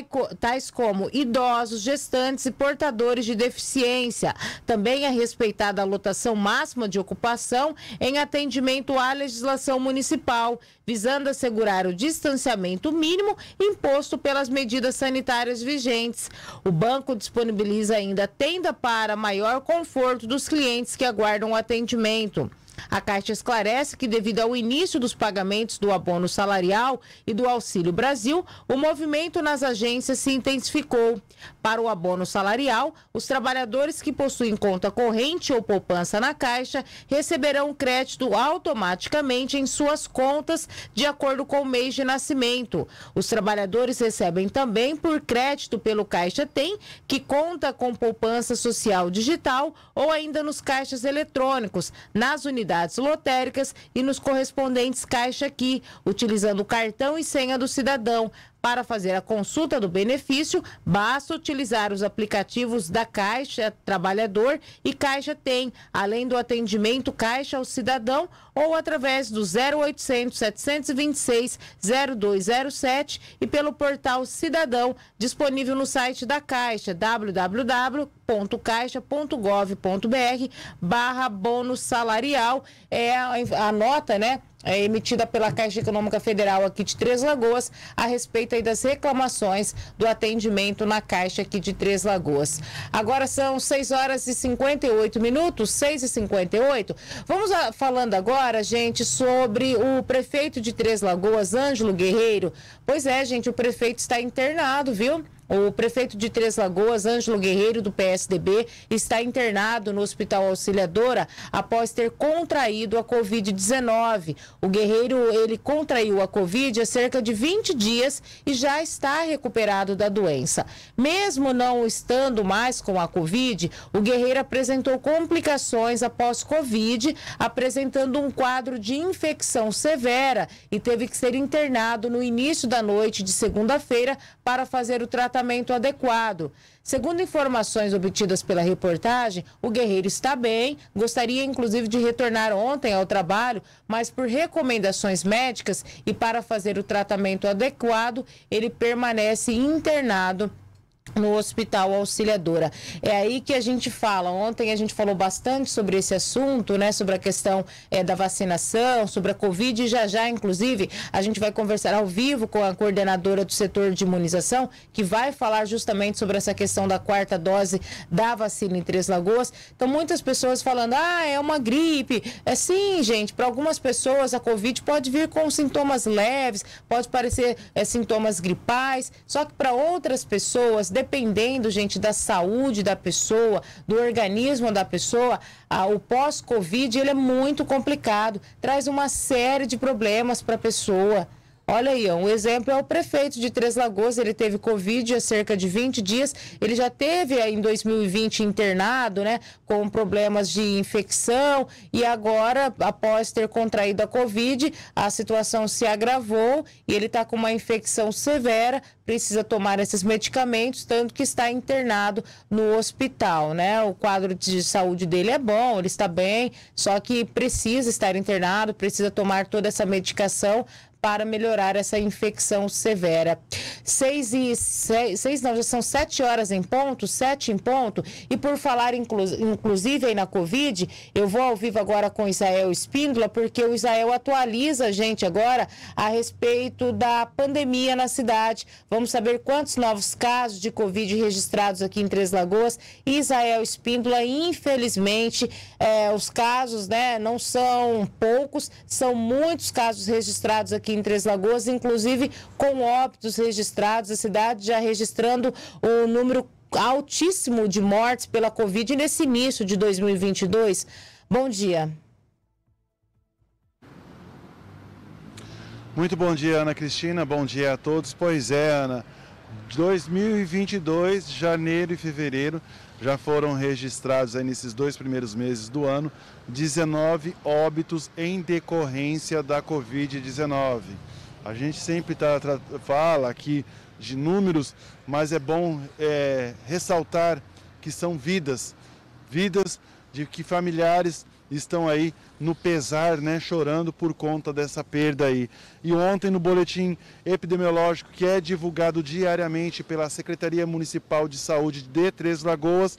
tais como idosos, gestantes e portadores de deficiência. Também é respeitada a lotação máxima de ocupação em atendimento à legislação municipal, visando assegurar o distanciamento mínimo imposto pelas medidas sanitárias vigentes. O banco disponibiliza ainda tenda para maior conforto dos clientes que aguardam o atendimento. A Caixa esclarece que, devido ao início dos pagamentos do abono salarial e do Auxílio Brasil, o movimento nas agências se intensificou. Para o abono salarial, os trabalhadores que possuem conta corrente ou poupança na Caixa receberão crédito automaticamente em suas contas, de acordo com o mês de nascimento. Os trabalhadores recebem também por crédito pelo Caixa Tem, que conta com poupança social digital, ou ainda nos caixas eletrônicos, nas unidades lotéricas e nos correspondentes Caixa Aqui, utilizando o cartão e senha do cidadão. Para fazer a consulta do benefício, basta utilizar os aplicativos da Caixa Trabalhador e Caixa Tem, além do atendimento Caixa ao Cidadão, ou através do zero oitocentos, setecentos e vinte e seis, zero dois zero sete e pelo portal Cidadão, disponível no site da Caixa, w w w ponto caixa ponto gov ponto b r barra bônus salarial. É a, a nota, né? É emitida pela Caixa Econômica Federal aqui de Três Lagoas a respeito aí das reclamações do atendimento na Caixa aqui de Três Lagoas. Agora são seis horas e cinquenta e oito minutos, seis e cinquenta e oito. Vamos a, falando agora, gente, sobre o prefeito de Três Lagoas, Ângelo Guerreiro. Pois é, gente, o prefeito está internado, viu? O prefeito de Três Lagoas, Ângelo Guerreiro, do P S D B, está internado no Hospital Auxiliadora após ter contraído a covid dezenove. O Guerreiro, ele contraiu a Covid há cerca de vinte dias e já está recuperado da doença. Mesmo não estando mais com a Covid, o Guerreiro apresentou complicações após Covid, apresentando um quadro de infecção severa e teve que ser internado no início da noite de segunda-feira para fazer o tratamento adequado. Segundo informações obtidas pela reportagem, o Guerreiro está bem, gostaria inclusive de retornar ontem ao trabalho, mas por recomendações médicas e para fazer o tratamento adequado, ele permanece internado no Hospital Auxiliadora. É aí que a gente fala, ontem a gente falou bastante sobre esse assunto, né, sobre a questão é, da vacinação, sobre a Covid, e já já, inclusive, a gente vai conversar ao vivo com a coordenadora do setor de imunização, que vai falar justamente sobre essa questão da quarta dose da vacina em Três Lagoas. Então, muitas pessoas falando, ah, é uma gripe. É sim, gente, para algumas pessoas a Covid pode vir com sintomas leves, pode parecer é, sintomas gripais, só que para outras pessoas, dependendo, gente, da saúde da pessoa, do organismo da pessoa, ah, o pós-Covid, ele é muito complicado, traz uma série de problemas para a pessoa. Olha aí, um exemplo é o prefeito de Três Lagoas, ele teve Covid há cerca de vinte dias, ele já teve aí em dois mil e vinte internado, né, com problemas de infecção e agora, após ter contraído a Covid, a situação se agravou e ele está com uma infecção severa, precisa tomar esses medicamentos, tanto que está internado no hospital, né? O quadro de saúde dele é bom, ele está bem, só que precisa estar internado, precisa tomar toda essa medicação para melhorar essa infecção severa. Seis e seis, seis não, já são sete horas em ponto, sete em ponto. E por falar inclu, inclusive aí na Covid, eu vou ao vivo agora com o Isael Espíndola, porque o Isael atualiza a gente agora a respeito da pandemia na cidade. Vamos saber quantos novos casos de Covid registrados aqui em Três Lagoas. E Isael Espíndola, infelizmente, é, os casos, né, não são poucos, são muitos casos registrados aqui em Três Lagoas, inclusive com óbitos registrados, a cidade já registrando um número altíssimo de mortes pela Covid nesse início de dois mil e vinte e dois. Bom dia. Muito bom dia, Ana Cristina, bom dia a todos. Pois é, Ana, dois mil e vinte e dois, janeiro e fevereiro, já foram registrados aí nesses dois primeiros meses do ano dezenove óbitos em decorrência da Covid dezenove. A gente sempre tá, tá, fala aqui de números, mas é bom é, ressaltar que são vidas, vidas de que familiares estão aí no pesar, né, chorando por conta dessa perda aí. E ontem no boletim epidemiológico que é divulgado diariamente pela Secretaria Municipal de Saúde de Três Lagoas,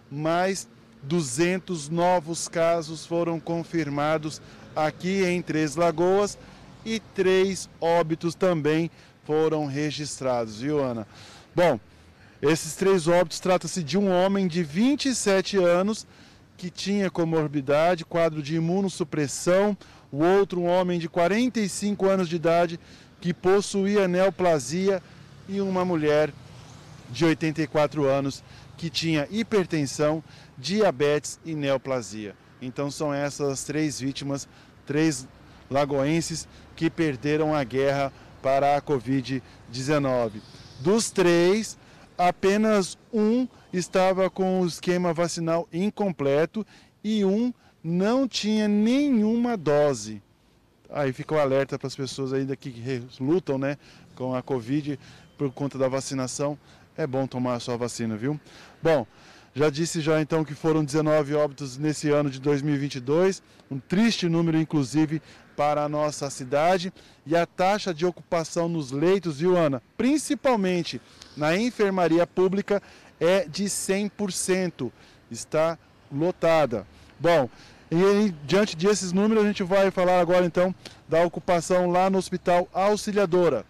mais duzentos novos casos foram confirmados aqui em Três Lagoas e três óbitos também foram registrados, viu, Ana? Bom, esses três óbitos trata-se de um homem de vinte e sete anos que tinha comorbidade, quadro de imunossupressão, o outro um homem de quarenta e cinco anos de idade que possuía neoplasia e uma mulher de oitenta e quatro anos que tinha hipertensão, diabetes e neoplasia. Então são essas as três vítimas, três lagoenses que perderam a guerra para a Covid dezenove. Dos três, apenas um estava com o esquema vacinal incompleto e um não tinha nenhuma dose. Aí fica o alerta para as pessoas ainda que lutam, né, com a Covid por conta da vacinação. É bom tomar a sua vacina, viu? Bom, já disse já então que foram dezenove óbitos nesse ano de dois mil e vinte e dois, um triste número inclusive para a nossa cidade, e a taxa de ocupação nos leitos, viu, Ana, principalmente na enfermaria pública, é de cem por cento, está lotada. Bom, e diante desses números a gente vai falar agora então da ocupação lá no Hospital Auxiliadora.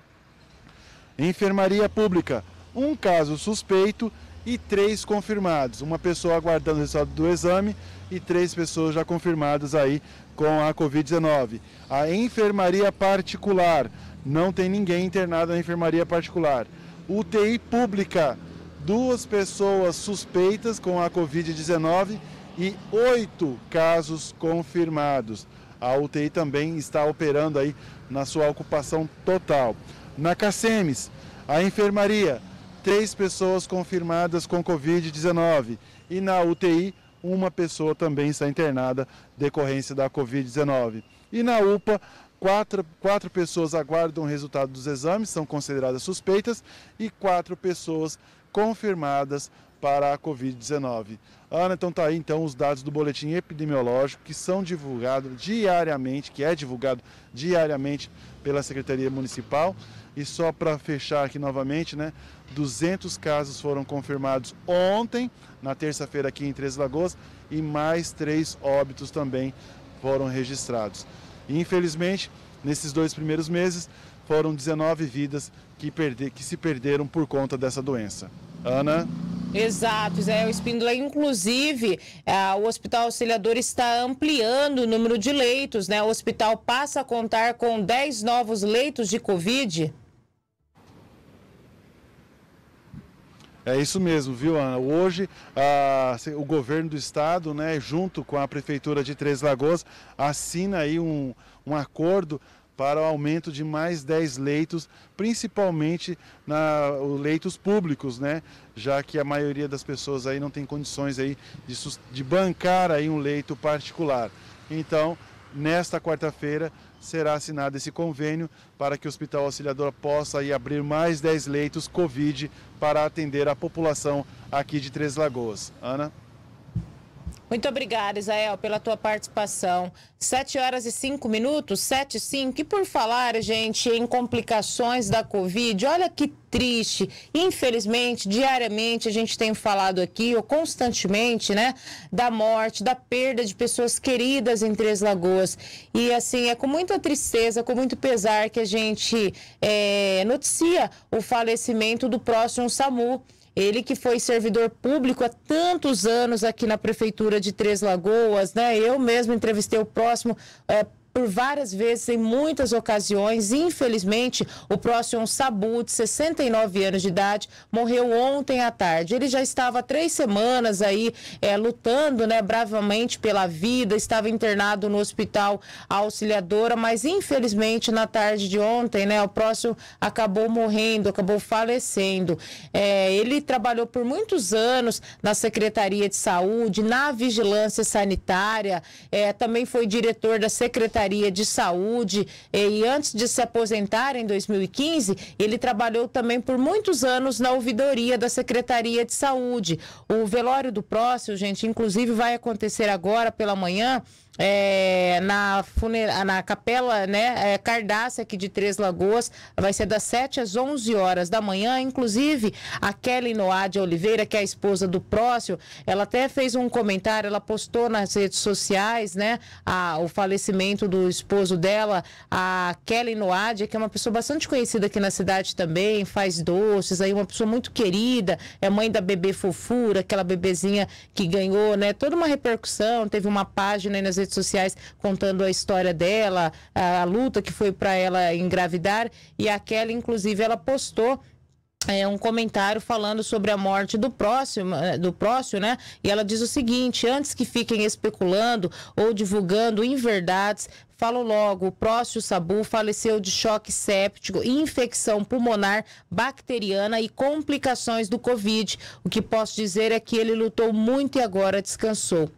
Enfermaria pública, um caso suspeito e três confirmados. Uma pessoa aguardando o resultado do exame e três pessoas já confirmadas aí com a Covid dezenove. A enfermaria particular, não tem ninguém internado na enfermaria particular. U T I pública, duas pessoas suspeitas com a Covid dezenove e oito casos confirmados. A U T I também está operando aí na sua ocupação total. Na Cacemes, a enfermaria, três pessoas confirmadas com Covid dezenove. E na U T I, uma pessoa também está internada decorrência da Covid dezenove. E na U P A, quatro, quatro pessoas aguardam o resultado dos exames, são consideradas suspeitas, e quatro pessoas confirmadas para a Covid dezenove. Ana, então tá aí então os dados do boletim epidemiológico que são divulgados diariamente, que é divulgado diariamente pela Secretaria Municipal. E só para fechar aqui novamente, né, duzentos casos foram confirmados ontem, na terça-feira aqui em Três Lagoas, e mais três óbitos também foram registrados. E, infelizmente, nesses dois primeiros meses, foram dezenove vidas que, perder, que se perderam por conta dessa doença. Ana? Exato, Zé Espíndola. Inclusive, é, o Hospital Auxiliador está ampliando o número de leitos, né? O hospital passa a contar com dez novos leitos de Covid. É isso mesmo, viu, Ana? Hoje, a, o governo do estado, né, junto com a prefeitura de Três Lagoas, assina aí um, um acordo para o aumento de mais dez leitos, principalmente na, os leitos públicos, né? Já que a maioria das pessoas aí não tem condições aí de, de bancar aí um leito particular. Então, nesta quarta-feira, será assinado esse convênio para que o Hospital Auxiliadora possa aí abrir mais dez leitos Covid para atender a população aqui de Três Lagoas. Ana? Muito obrigada, Isael, pela tua participação. sete horas e cinco minutos, sete e cinco. E por falar, gente, em complicações da Covid, olha que triste. Infelizmente, diariamente a gente tem falado aqui, ou constantemente, né, da morte, da perda de pessoas queridas em Três Lagoas. E assim, é com muita tristeza, com muito pesar que a gente é, noticia o falecimento do próximo SAMU. Ele que foi servidor público há tantos anos aqui na Prefeitura de Três Lagoas, né? Eu mesmo entrevistei o próximo é, por várias vezes, em muitas ocasiões. Infelizmente, o próximo Sabu, de sessenta e nove anos de idade, morreu ontem à tarde. Ele já estava há três semanas aí é, lutando, né, bravamente pela vida, estava internado no Hospital Auxiliadora, mas infelizmente na tarde de ontem, né, o próximo acabou morrendo, acabou falecendo. É, ele trabalhou por muitos anos na Secretaria de Saúde, na Vigilância Sanitária, é, também foi diretor da Secretaria de Saúde e antes de se aposentar em dois mil e quinze, ele trabalhou também por muitos anos na ouvidoria da Secretaria de Saúde. O velório do próximo, gente, inclusive vai acontecer agora pela manhã, É, na, funera... na capela, né, é, Cardácia aqui de Três Lagoas, vai ser das sete às onze horas da manhã. Inclusive, a Kelly Noade Oliveira, que é a esposa do Prócio, ela até fez um comentário, ela postou nas redes sociais, né, a, o falecimento do esposo dela, a Kelly Noade, que é uma pessoa bastante conhecida aqui na cidade também, faz doces, aí uma pessoa muito querida, é mãe da bebê Fofura, aquela bebezinha que ganhou, né, toda uma repercussão, teve uma página aí nas redes sociais contando a história dela, a, a luta que foi para ela engravidar, e a Kelly, inclusive, ela postou É um comentário falando sobre a morte do próximo, do próximo, né? E ela diz o seguinte: antes que fiquem especulando ou divulgando inverdades, falo logo, o Prócio Sabu faleceu de choque séptico, infecção pulmonar bacteriana e complicações do Covid. O que posso dizer é que ele lutou muito e agora descansou.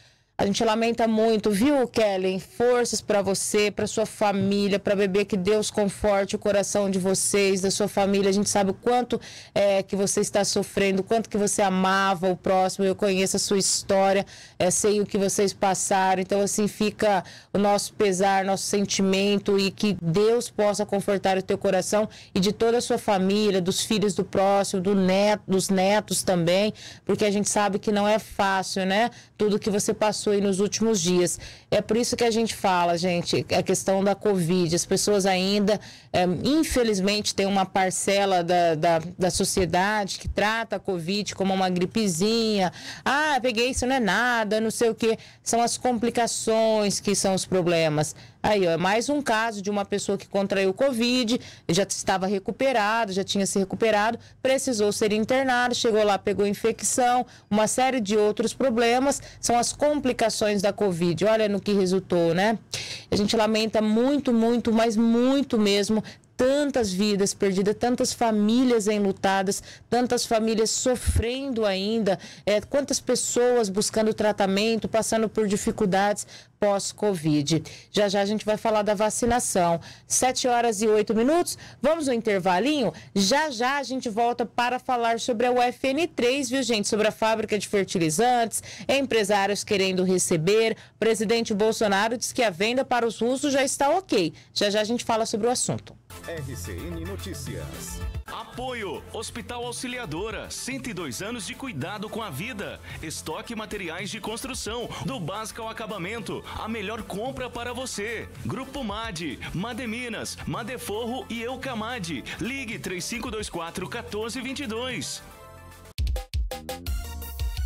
A gente lamenta muito, viu, Kelly? Forças para você, para sua família, para bebê, que Deus conforte o coração de vocês, da sua família. A gente sabe o quanto é, que você está sofrendo, o quanto que você amava o próximo. Eu conheço a sua história, é, sei o que vocês passaram. Então, assim, fica o nosso pesar, nosso sentimento, e que Deus possa confortar o teu coração e de toda a sua família, dos filhos do próximo, do neto, dos netos também, porque a gente sabe que não é fácil, né? Tudo que você passou aí nos últimos dias. É por isso que a gente fala, gente, a questão da Covid. As pessoas ainda, é, infelizmente, tem uma parcela da, da, da sociedade que trata a Covid como uma gripezinha. Ah, peguei, isso não é nada, não sei o quê. São as complicações que são os problemas. Aí, ó, é mais um caso de uma pessoa que contraiu Covid, já estava recuperado, já tinha se recuperado, precisou ser internado, chegou lá, pegou infecção, uma série de outros problemas, são as complicações da Covid. Olha no que resultou, né? A gente lamenta muito, muito, mas muito mesmo, tantas vidas perdidas, tantas famílias enlutadas, tantas famílias sofrendo ainda, é, quantas pessoas buscando tratamento, passando por dificuldades pós-Covid. Já já a gente vai falar da vacinação. sete horas e oito minutos, vamos no intervalinho? Já já a gente volta para falar sobre a U F N três, viu, gente? Sobre a fábrica de fertilizantes, empresários querendo receber. O presidente Bolsonaro diz que a venda para os russos já está ok. Já já a gente fala sobre o assunto. R C N Notícias. Apoio Hospital Auxiliadora, cento e dois anos de cuidado com a vida. Estoque materiais de construção, do básico ao acabamento. A melhor compra para você. Grupo Mad, Mademinas, Madeforro e Eucamad. Ligue três cinco dois quatro, um quatro dois dois.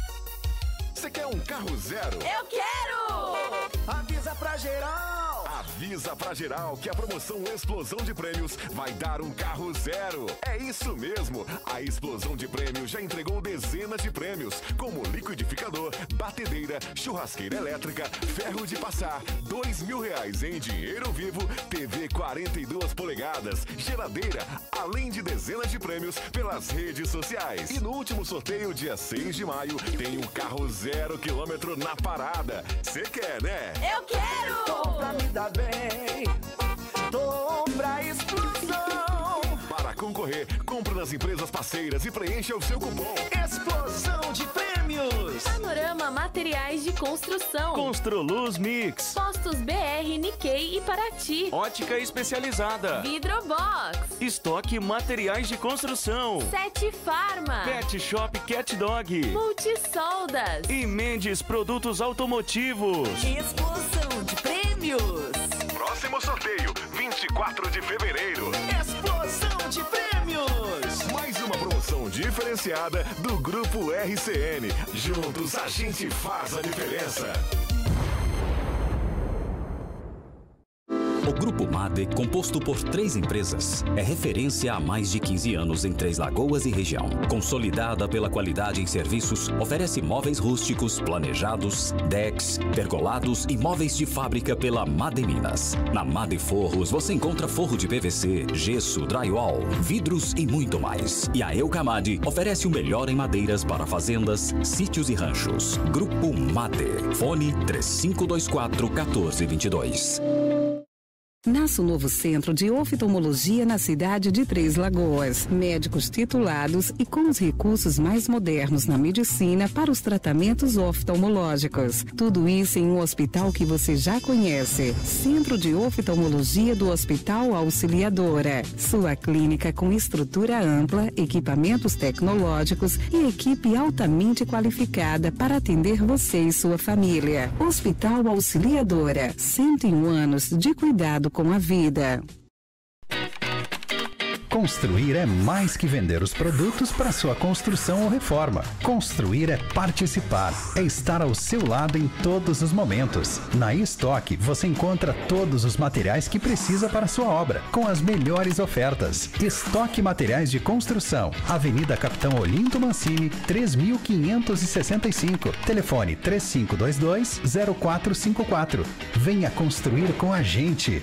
Você quer um carro zero? Eu quero! Avisa pra geral! Avisa pra geral que a promoção Explosão de Prêmios vai dar um carro zero. É isso mesmo, a Explosão de Prêmios já entregou dezenas de prêmios, como liquidificador, batedeira, churrasqueira elétrica, ferro de passar, dois mil reais em dinheiro vivo, T V quarenta e duas polegadas, geladeira, além de dezenas de prêmios pelas redes sociais. E no último sorteio, dia seis de maio, tem um carro zero quilômetro na parada. Cê quer, né? Eu quero! Tô pra me dar bem, tô pra explosão. Para concorrer, compre nas empresas parceiras e preencha o seu cupom. Explosão de prêmios! Panorama Materiais de Construção. Construluz Mix. Postos B R, Nikkei e Paraty. Ótica especializada. Vidrobox. Estoque Materiais de Construção. Sete Farma. Pet Shop Cat Dog. Multisoldas. E Mendes Produtos Automotivos. Explosão de prêmios! Próximo sorteio, vinte e quatro de fevereiro. Explosão de prêmios! Mais uma promoção diferenciada do Grupo R C N. Juntos a gente faz a diferença. O Grupo MADE, composto por três empresas, é referência há mais de quinze anos em Três Lagoas e região. Consolidada pela qualidade em serviços, oferece móveis rústicos, planejados, decks, pergolados e móveis de fábrica pela MADE Minas. Na MADE Forros você encontra forro de P V C, gesso, drywall, vidros e muito mais. E a Eucamade oferece o melhor em madeiras para fazendas, sítios e ranchos. Grupo MADE. Fone três cinco dois quatro, um quatro dois dois. Nasce o novo centro de oftalmologia na cidade de Três Lagoas. Médicos titulados e com os recursos mais modernos na medicina para os tratamentos oftalmológicos. Tudo isso em um hospital que você já conhece. Centro de Oftalmologia do Hospital Auxiliadora. Sua clínica com estrutura ampla, equipamentos tecnológicos e equipe altamente qualificada para atender você e sua família. Hospital Auxiliadora. cento e um anos de cuidado com a vida. Construir é mais que vender os produtos para sua construção ou reforma. Construir é participar, é estar ao seu lado em todos os momentos. Na Estoque você encontra todos os materiais que precisa para sua obra, com as melhores ofertas. Estoque Materiais de Construção, Avenida Capitão Olinto Mancini, três mil quinhentos e sessenta e cinco. Telefone três cinco dois dois, zero quatro cinco quatro. Venha construir com a gente.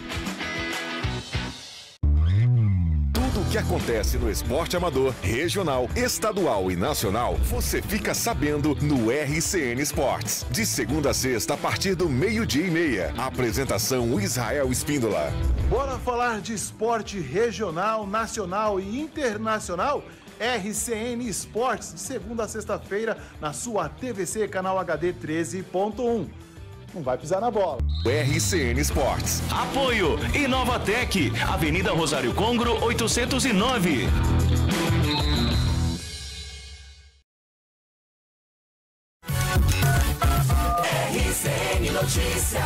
O que acontece no esporte amador, regional, estadual e nacional, você fica sabendo no R C N Esportes. De segunda a sexta, a partir do meio-dia e meia. Apresentação Israel Espíndola. Bora falar de esporte regional, nacional e internacional? R C N Esportes, de segunda a sexta-feira, na sua T V C, canal H D treze ponto um. Não vai pisar na bola. R C N Esportes. Apoio Inovatec, Avenida Rosário Congro, oitocentos e nove. R C N Notícias.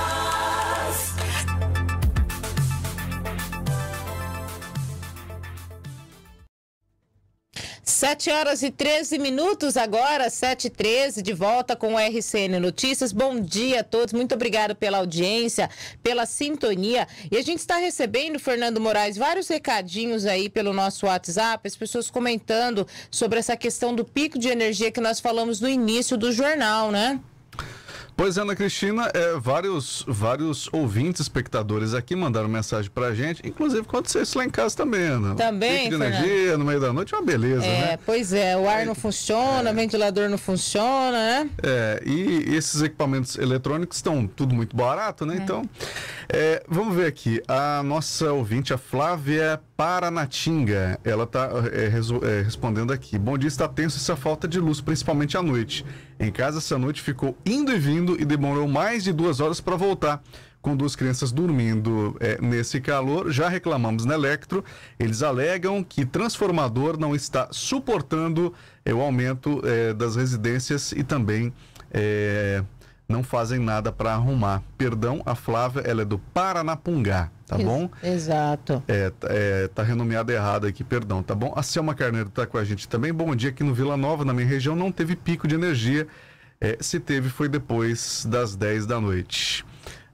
sete horas e treze minutos agora, sete e treze, de volta com o R C N Notícias. Bom dia a todos, muito obrigado pela audiência, pela sintonia. E a gente está recebendo, Fernando Moraes, vários recadinhos aí pelo nosso WhatsApp, as pessoas comentando sobre essa questão do pico de energia que nós falamos no início do jornal, né? Pois é, Ana Cristina, é, vários, vários ouvintes, espectadores aqui mandaram mensagem pra gente, inclusive aconteceu isso lá em casa também, Ana. Também, Pico de energia no meio da noite é uma beleza, é, né? Pois é, o ar não funciona, o ventilador não funciona, né? É, e esses equipamentos eletrônicos estão tudo muito barato, né? É. Então, é, vamos ver aqui, a nossa ouvinte, a Flávia Paranatinga, ela está é, é, respondendo aqui. Bom dia, está tenso essa falta de luz, principalmente à noite. Em casa, essa noite ficou indo e vindo e demorou mais de duas horas para voltar. Com duas crianças dormindo é, nesse calor, já reclamamos na Electro. Eles alegam que transformador não está suportando é, o aumento é, das residências e também é, não fazem nada para arrumar. Perdão, a Flávia, ela é do Paranapungá, tá bom? Exato. É, é, tá renomeada errada aqui, perdão, tá bom? A Selma Carneiro tá com a gente também. Bom dia, aqui no Vila Nova, na minha região, não teve pico de energia. É, se teve, foi depois das dez da noite.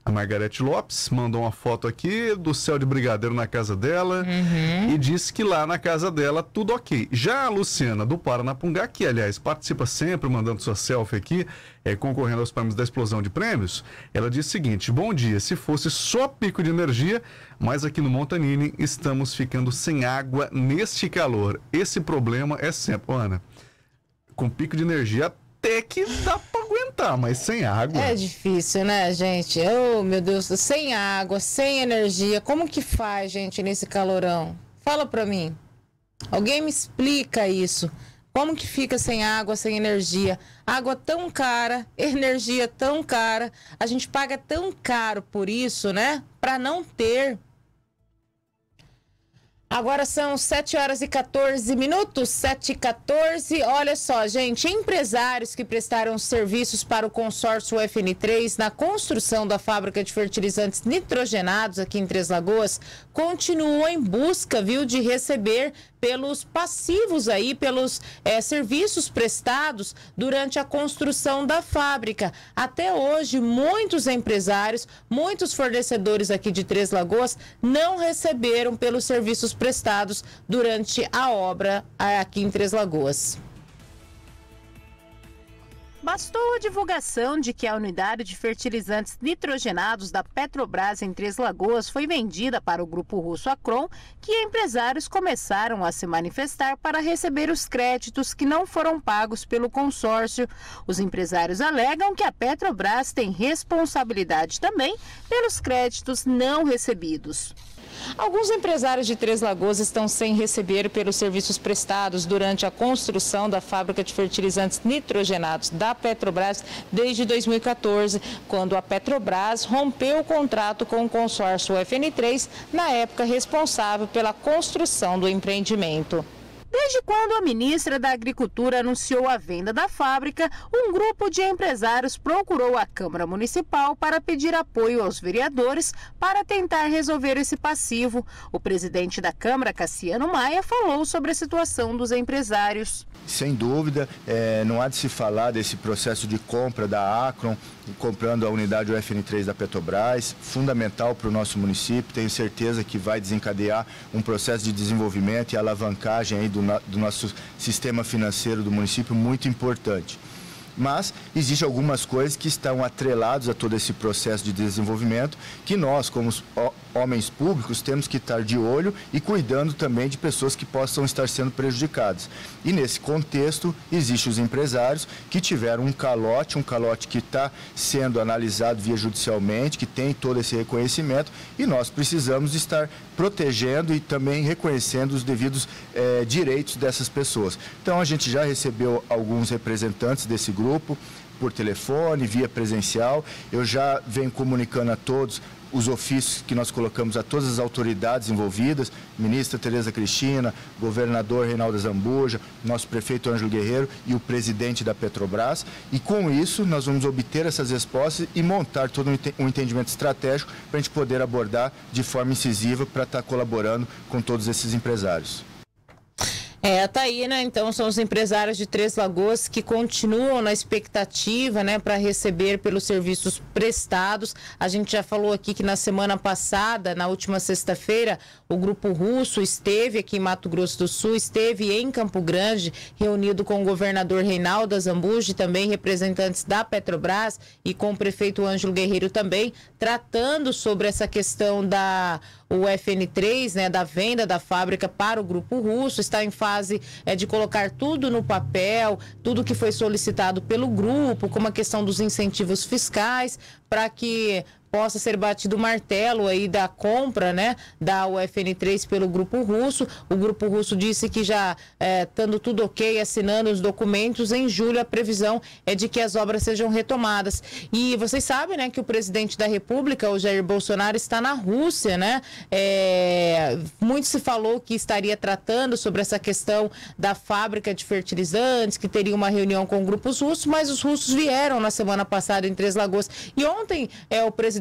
A Margarete Lopes mandou uma foto aqui do céu de brigadeiro na casa dela uhum. e disse que lá na casa dela tudo ok. Já a Luciana do Paranapungá, que aliás participa sempre mandando sua selfie aqui, é, concorrendo aos prêmios da explosão de prêmios, ela disse o seguinte: bom dia, se fosse só pico de energia, mas aqui no Montanini estamos ficando sem água neste calor. Esse problema é sempre, Ana, com pico de energia até que dá pra aguentar, mas sem água... É difícil, né, gente? Oh, meu Deus, sem água, sem energia, como que faz, gente, nesse calorão? Fala pra mim. Alguém me explica isso. Como que fica sem água, sem energia? Água tão cara, energia tão cara, a gente paga tão caro por isso, né? Pra não ter... Agora são sete horas e quatorze minutos, sete e quatorze. Olha só, gente, empresários que prestaram serviços para o consórcio F N três na construção da fábrica de fertilizantes nitrogenados aqui em Três Lagoas continuam em busca, viu, de receber pelos passivos aí, pelos é, serviços prestados durante a construção da fábrica. Até hoje, muitos empresários, muitos fornecedores aqui de Três Lagoas não receberam pelos serviços prestados durante a obra aqui em Três Lagoas. Bastou a divulgação de que a unidade de fertilizantes nitrogenados da Petrobras em Três Lagoas foi vendida para o grupo russo Acron, que empresários começaram a se manifestar para receber os créditos que não foram pagos pelo consórcio. Os empresários alegam que a Petrobras tem responsabilidade também pelos créditos não recebidos. Alguns empresários de Três Lagoas estão sem receber pelos serviços prestados durante a construção da fábrica de fertilizantes nitrogenados da Petrobras desde dois mil e quatorze, quando a Petrobras rompeu o contrato com o consórcio F N três, na época responsável pela construção do empreendimento. Desde quando a ministra da Agricultura anunciou a venda da fábrica, um grupo de empresários procurou a Câmara Municipal para pedir apoio aos vereadores para tentar resolver esse passivo. O presidente da Câmara, Cassiano Maia, falou sobre a situação dos empresários. Sem dúvida, é, não há de se falar desse processo de compra da Acron, comprando a unidade U F N três da Petrobras, fundamental para o nosso município. Tenho certeza que vai desencadear um processo de desenvolvimento e alavancagem aí do, do nosso sistema financeiro do município muito importante. Mas existem algumas coisas que estão atreladas a todo esse processo de desenvolvimento que nós, como homens públicos, temos que estar de olho e cuidando também de pessoas que possam estar sendo prejudicadas. E nesse contexto, existem os empresários que tiveram um calote, um calote que está sendo analisado via judicialmente, que tem todo esse reconhecimento, e nós precisamos estar protegendo e também reconhecendo os devidos eh, direitos dessas pessoas. Então a gente já recebeu alguns representantes desse grupo por telefone, via presencial. Eu já venho comunicando a todos os ofícios que nós colocamos a todas as autoridades envolvidas, ministra Tereza Cristina, governador Reinaldo Zambuja, nosso prefeito Ângelo Guerreiro e o presidente da Petrobras. E com isso nós vamos obter essas respostas e montar todo um entendimento estratégico para a gente poder abordar de forma incisiva para estar colaborando com todos esses empresários. É, tá aí, né? Então são os empresários de Três Lagoas que continuam na expectativa, né, para receber pelos serviços prestados. A gente já falou aqui que na semana passada, na última sexta-feira, o Grupo Russo esteve aqui em Mato Grosso do Sul, esteve em Campo Grande, reunido com o governador Reinaldo Zambuja e também representantes da Petrobras e com o prefeito Ângelo Guerreiro também, tratando sobre essa questão da o F N três, né, da venda da fábrica para o Grupo Russo. Está em fase é, de colocar tudo no papel, tudo que foi solicitado pelo grupo, como a questão dos incentivos fiscais, para que possa ser batido o martelo aí da compra, né, da U F N três pelo Grupo Russo. O Grupo Russo disse que já, estando é, tudo ok, assinando os documentos, em julho a previsão é de que as obras sejam retomadas. E vocês sabem, né, que o presidente da República, o Jair Bolsonaro, está na Rússia, né? É, muito se falou que estaria tratando sobre essa questão da fábrica de fertilizantes, que teria uma reunião com grupos russos, mas os russos vieram na semana passada em Três Lagoas. E ontem é, o presidente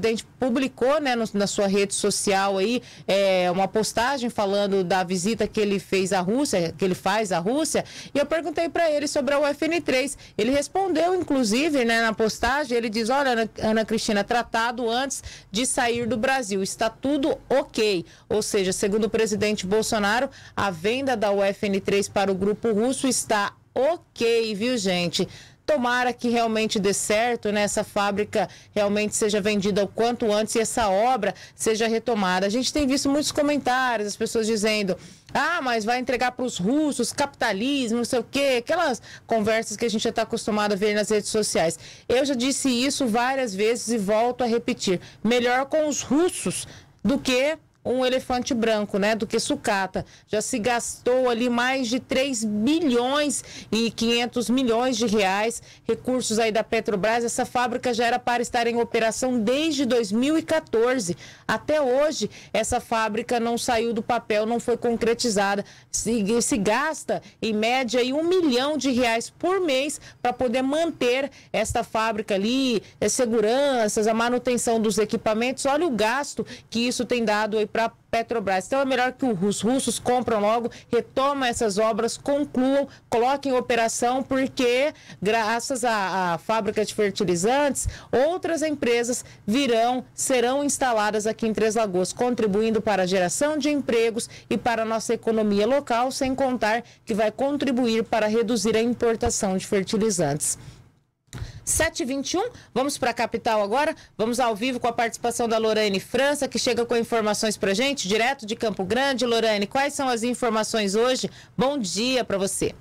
presidente publicou, né, no, na sua rede social aí, é, uma postagem falando da visita que ele fez à Rússia, que ele faz à Rússia, e eu perguntei para ele sobre a U F N três. Ele respondeu, inclusive, né, na postagem, ele diz, olha, Ana, Ana Cristina, tratado antes de sair do Brasil, está tudo ok. Ou seja, segundo o presidente Bolsonaro, a venda da U F N três para o grupo russo está ok, viu, gente? Tomara que realmente dê certo, né? Essa fábrica realmente seja vendida o quanto antes e essa obra seja retomada. A gente tem visto muitos comentários, as pessoas dizendo, ah, mas vai entregar para os russos, capitalismo, não sei o quê, aquelas conversas que a gente já está acostumado a ver nas redes sociais. Eu já disse isso várias vezes e volto a repetir. Melhor com os russos do que um elefante branco, né, do que sucata. Já se gastou ali mais de três bilhões e quinhentos milhões de reais, recursos aí da Petrobras. Essa fábrica já era para estar em operação desde dois mil e quatorze. Até hoje, essa fábrica não saiu do papel, não foi concretizada. Se, se gasta, em média, aí, um milhão de reais por mês para poder manter esta fábrica ali, as seguranças, a manutenção dos equipamentos. Olha o gasto que isso tem dado aí para a Petrobras. Então é melhor que os russos compram logo, retomam essas obras, concluam, coloquem em operação, porque graças à, à fábrica de fertilizantes, outras empresas virão, serão instaladas aqui em Três Lagoas, contribuindo para a geração de empregos e para a nossa economia local, sem contar que vai contribuir para reduzir a importação de fertilizantes. sete e vinte e um, vamos para a capital agora, vamos ao vivo com a participação da Lorane França, que chega com informações para a gente, direto de Campo Grande. Lorane, quais são as informações hoje? Bom dia para você.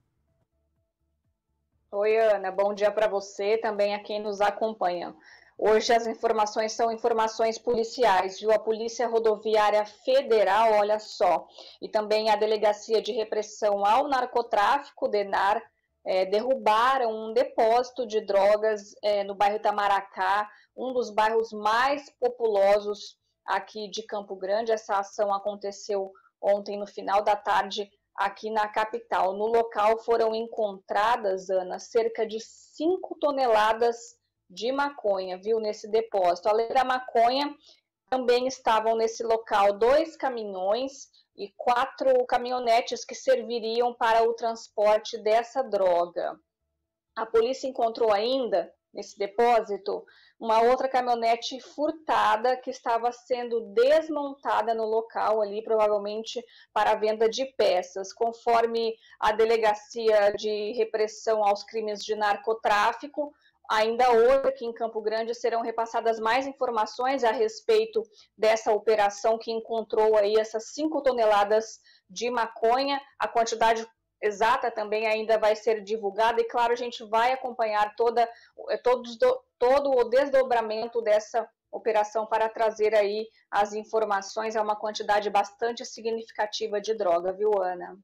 Oi, Ana, bom dia para você, também a quem nos acompanha. Hoje as informações são informações policiais, viu? A Polícia Rodoviária Federal, olha só, e também a Delegacia de Repressão ao Narcotráfico, DENAR, É, derrubaram um depósito de drogas é, no bairro Itamaracá, um dos bairros mais populosos aqui de Campo Grande. Essa ação aconteceu ontem no final da tarde aqui na capital. No local foram encontradas, Ana, cerca de cinco toneladas de maconha, viu, nesse depósito. Além da maconha, também estavam nesse local dois caminhões e quatro caminhonetes que serviriam para o transporte dessa droga. A polícia encontrou ainda, nesse depósito, uma outra caminhonete furtada que estava sendo desmontada no local ali, provavelmente para a venda de peças. Conforme a Delegacia de Repressão aos Crimes de Narcotráfico, ainda hoje, aqui em Campo Grande, serão repassadas mais informações a respeito dessa operação que encontrou aí essas cinco toneladas de maconha. A quantidade exata também ainda vai ser divulgada e, claro, a gente vai acompanhar toda, todos, todo o desdobramento dessa operação para trazer aí as informações. É uma quantidade bastante significativa de droga, viu, Ana?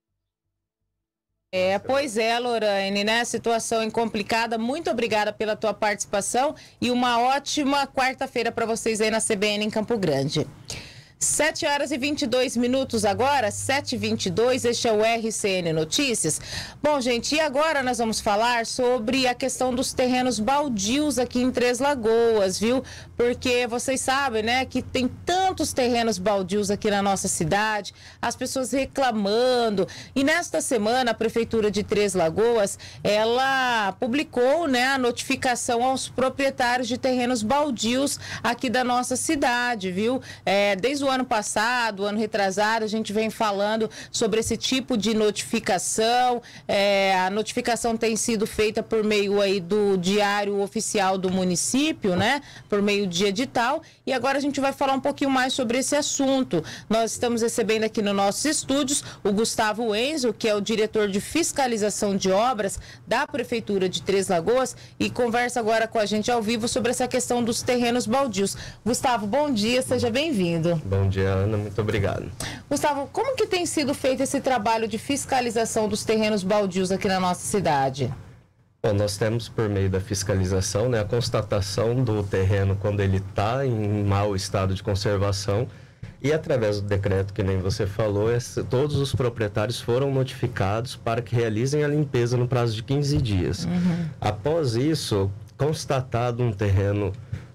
É, pois é, Lorane, né? Situação complicada. Muito obrigada pela tua participação e uma ótima quarta-feira para vocês aí na C B N em Campo Grande. sete horas e vinte e dois minutos agora, sete e vinte e dois, este é o R C N Notícias. Bom, gente, e agora nós vamos falar sobre a questão dos terrenos baldios aqui em Três Lagoas, viu? Porque vocês sabem, né, que tem tantos terrenos baldios aqui na nossa cidade, as pessoas reclamando. E nesta semana, a Prefeitura de Três Lagoas, ela publicou, né, a notificação aos proprietários de terrenos baldios aqui da nossa cidade, viu? É, desde o ano passado, ano retrasado, a gente vem falando sobre esse tipo de notificação. É, a notificação tem sido feita por meio aí do Diário Oficial do município, né? Por meio de edital. E agora a gente vai falar um pouquinho mais sobre esse assunto. Nós estamos recebendo aqui nos nossos estúdios o Gustavo Enzo, que é o diretor de fiscalização de obras da Prefeitura de Três Lagoas, e conversa agora com a gente ao vivo sobre essa questão dos terrenos baldios. Gustavo, bom dia, seja bem-vindo. Bom dia, Ana, muito obrigado. Gustavo, como que tem sido feito esse trabalho de fiscalização dos terrenos baldios aqui na nossa cidade? Bom, nós temos por meio da fiscalização, né, a constatação do terreno quando ele está em mau estado de conservação, e através do decreto que nem você falou, esse, todos os proprietários foram notificados para que realizem a limpeza no prazo de quinze dias. Uhum. Após isso, constatado um terreno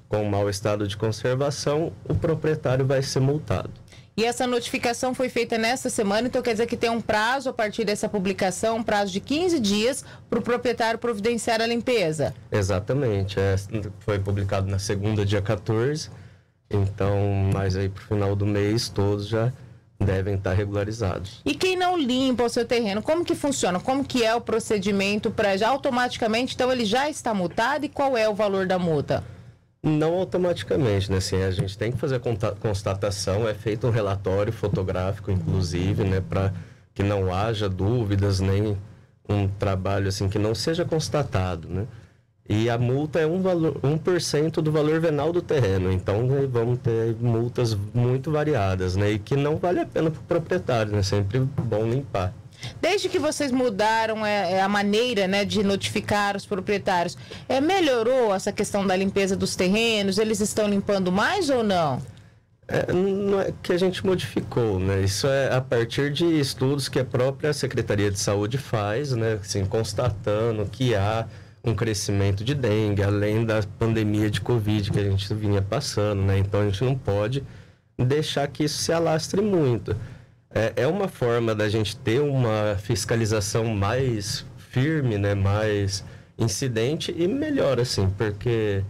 com mau estado de conservação, o proprietário vai ser multado. E essa notificação foi feita nesta semana, então quer dizer que tem um prazo a partir dessa publicação, um prazo de quinze dias para o proprietário providenciar a limpeza. Exatamente, é, foi publicado na segunda, dia quatorze, então, mais aí para o final do mês, todos já devem estar regularizados. E quem não limpa o seu terreno, como que funciona? Como que é o procedimento para já automaticamente, então ele já está multado e qual é o valor da multa? Não automaticamente, né? Assim, a gente tem que fazer a constatação, é feito um relatório fotográfico, inclusive, né? Para que não haja dúvidas, nem um trabalho assim que não seja constatado, né? E a multa é um valor, um por cento do valor venal do terreno. Então, vamos ter multas muito variadas, né? E que não vale a pena para o proprietário, né? Sempre bom limpar. Desde que vocês mudaram é, a maneira, né, de notificar os proprietários, é, melhorou essa questão da limpeza dos terrenos? Eles estão limpando mais ou não? É, não é que a gente modificou, né? Isso é a partir de estudos que a própria Secretaria de Saúde faz, né? Assim, constatando que há um crescimento de dengue, além da pandemia de Covid que a gente vinha passando, né? Então, a gente não pode deixar que isso se alastre muito. É, é uma forma da gente ter uma fiscalização mais firme, né? Mais incidente e melhor, assim, porque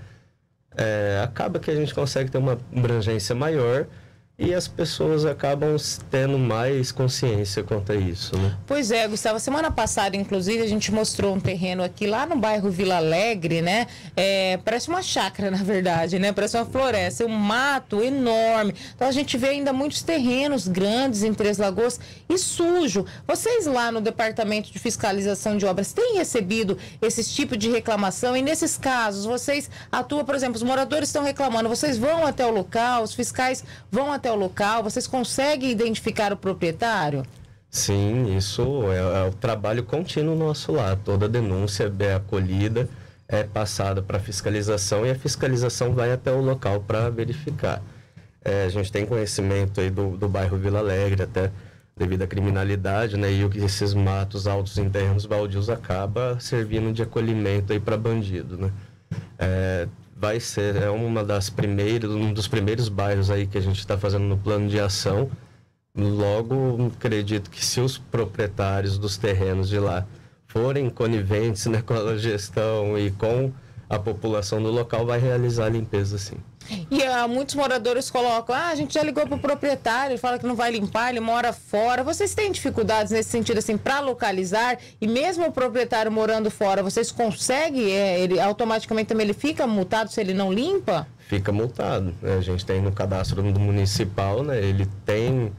é, acaba que a gente consegue ter uma abrangência maior e as pessoas acabam tendo mais consciência quanto a isso, né? Pois é, Gustavo, semana passada, inclusive, a gente mostrou um terreno aqui lá no bairro Vila Alegre, né? É, parece uma chácara, na verdade, né? Parece uma floresta, um mato enorme. Então, a gente vê ainda muitos terrenos grandes em Três Lagoas e sujo. Vocês lá no Departamento de Fiscalização de Obras têm recebido esse tipo de reclamação? E nesses casos, vocês atuam, por exemplo, os moradores estão reclamando, vocês vão até o local, os fiscais vão até o local, vocês conseguem identificar o proprietário? Sim, isso é, é o trabalho contínuo nosso lá. Toda denúncia é acolhida, é passada para fiscalização e a fiscalização vai até o local para verificar. É, a gente tem conhecimento aí do, do bairro Vila Alegre, até devido à criminalidade, né? E o que esses matos altos em terrenos baldios acaba servindo de acolhimento aí para bandido, né? É, vai ser é uma das primeiras, um dos primeiros bairros aí que a gente está fazendo no plano de ação. Logo, acredito que se os proprietários dos terrenos de lá forem coniventes, né, com a gestão e com a população do local, vai realizar a limpeza, sim. E uh, muitos moradores colocam, ah, a gente já ligou para o proprietário, ele fala que não vai limpar, ele mora fora. Vocês têm dificuldades nesse sentido, assim, para localizar? E mesmo o proprietário morando fora, vocês conseguem, é, ele automaticamente também ele fica multado se ele não limpa? Fica multado, né? A gente tem no cadastro do municipal, né? Ele tem,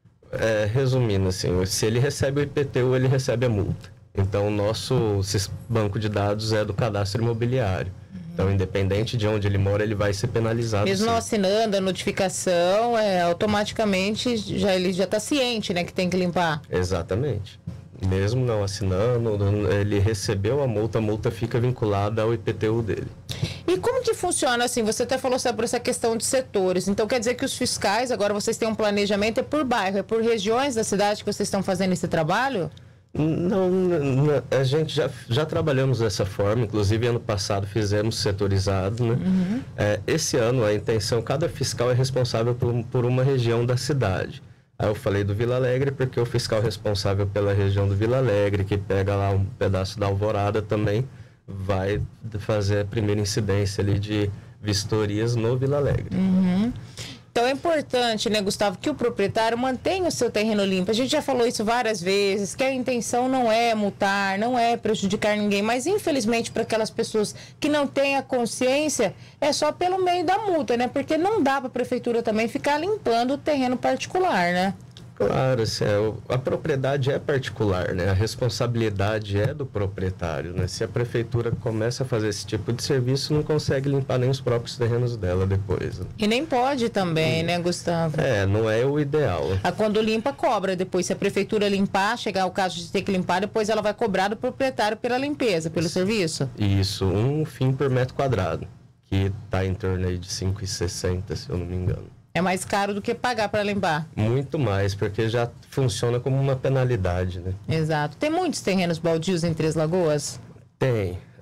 é, resumindo assim, se ele recebe o I P T U, ele recebe a multa. Então, o nosso banco de dados é do cadastro imobiliário. Então, independente de onde ele mora, ele vai ser penalizado. Mesmo sim. não assinando a notificação, é, automaticamente já, ele já está ciente, né, que tem que limpar. Exatamente. Mesmo não assinando, ele recebeu a multa, a multa fica vinculada ao I P T U dele. E como que funciona assim? Você até falou sobre essa questão de setores. Então, quer dizer que os fiscais, agora vocês têm um planejamento, é por bairro, é por regiões da cidade que vocês estão fazendo esse trabalho? Não, não, a gente já, já trabalhamos dessa forma, inclusive ano passado fizemos setorizado, né? Uhum. É, esse ano a intenção, cada fiscal é responsável por, por uma região da cidade. Aí eu falei do Vila Alegre porque o fiscal responsável pela região do Vila Alegre, que pega lá um pedaço da Alvorada também, vai fazer a primeira incidência ali de vistorias no Vila Alegre. Uhum. Então é importante, né, Gustavo, que o proprietário mantenha o seu terreno limpo. A gente já falou isso várias vezes, que a intenção não é multar, não é prejudicar ninguém, mas infelizmente para aquelas pessoas que não têm a consciência, é só pelo meio da multa, né? Porque não dá para a prefeitura também ficar limpando o terreno particular, né? Claro, assim, a propriedade é particular, né? A responsabilidade é do proprietário, né? Se a prefeitura começa a fazer esse tipo de serviço, não consegue limpar nem os próprios terrenos dela depois. Né? E nem pode também, né, Gustavo? É, não é o ideal. A quando limpa, cobra depois. Se a prefeitura limpar, chegar o caso de ter que limpar, depois ela vai cobrar do proprietário pela limpeza, pelo serviço? Isso, um fim por metro quadrado, que está em torno aí de cinco reais e sessenta centavos, se eu não me engano. É mais caro do que pagar para limpar? Muito mais, porque já funciona como uma penalidade, né? Exato. Tem muitos terrenos baldios em Três Lagoas? Tem.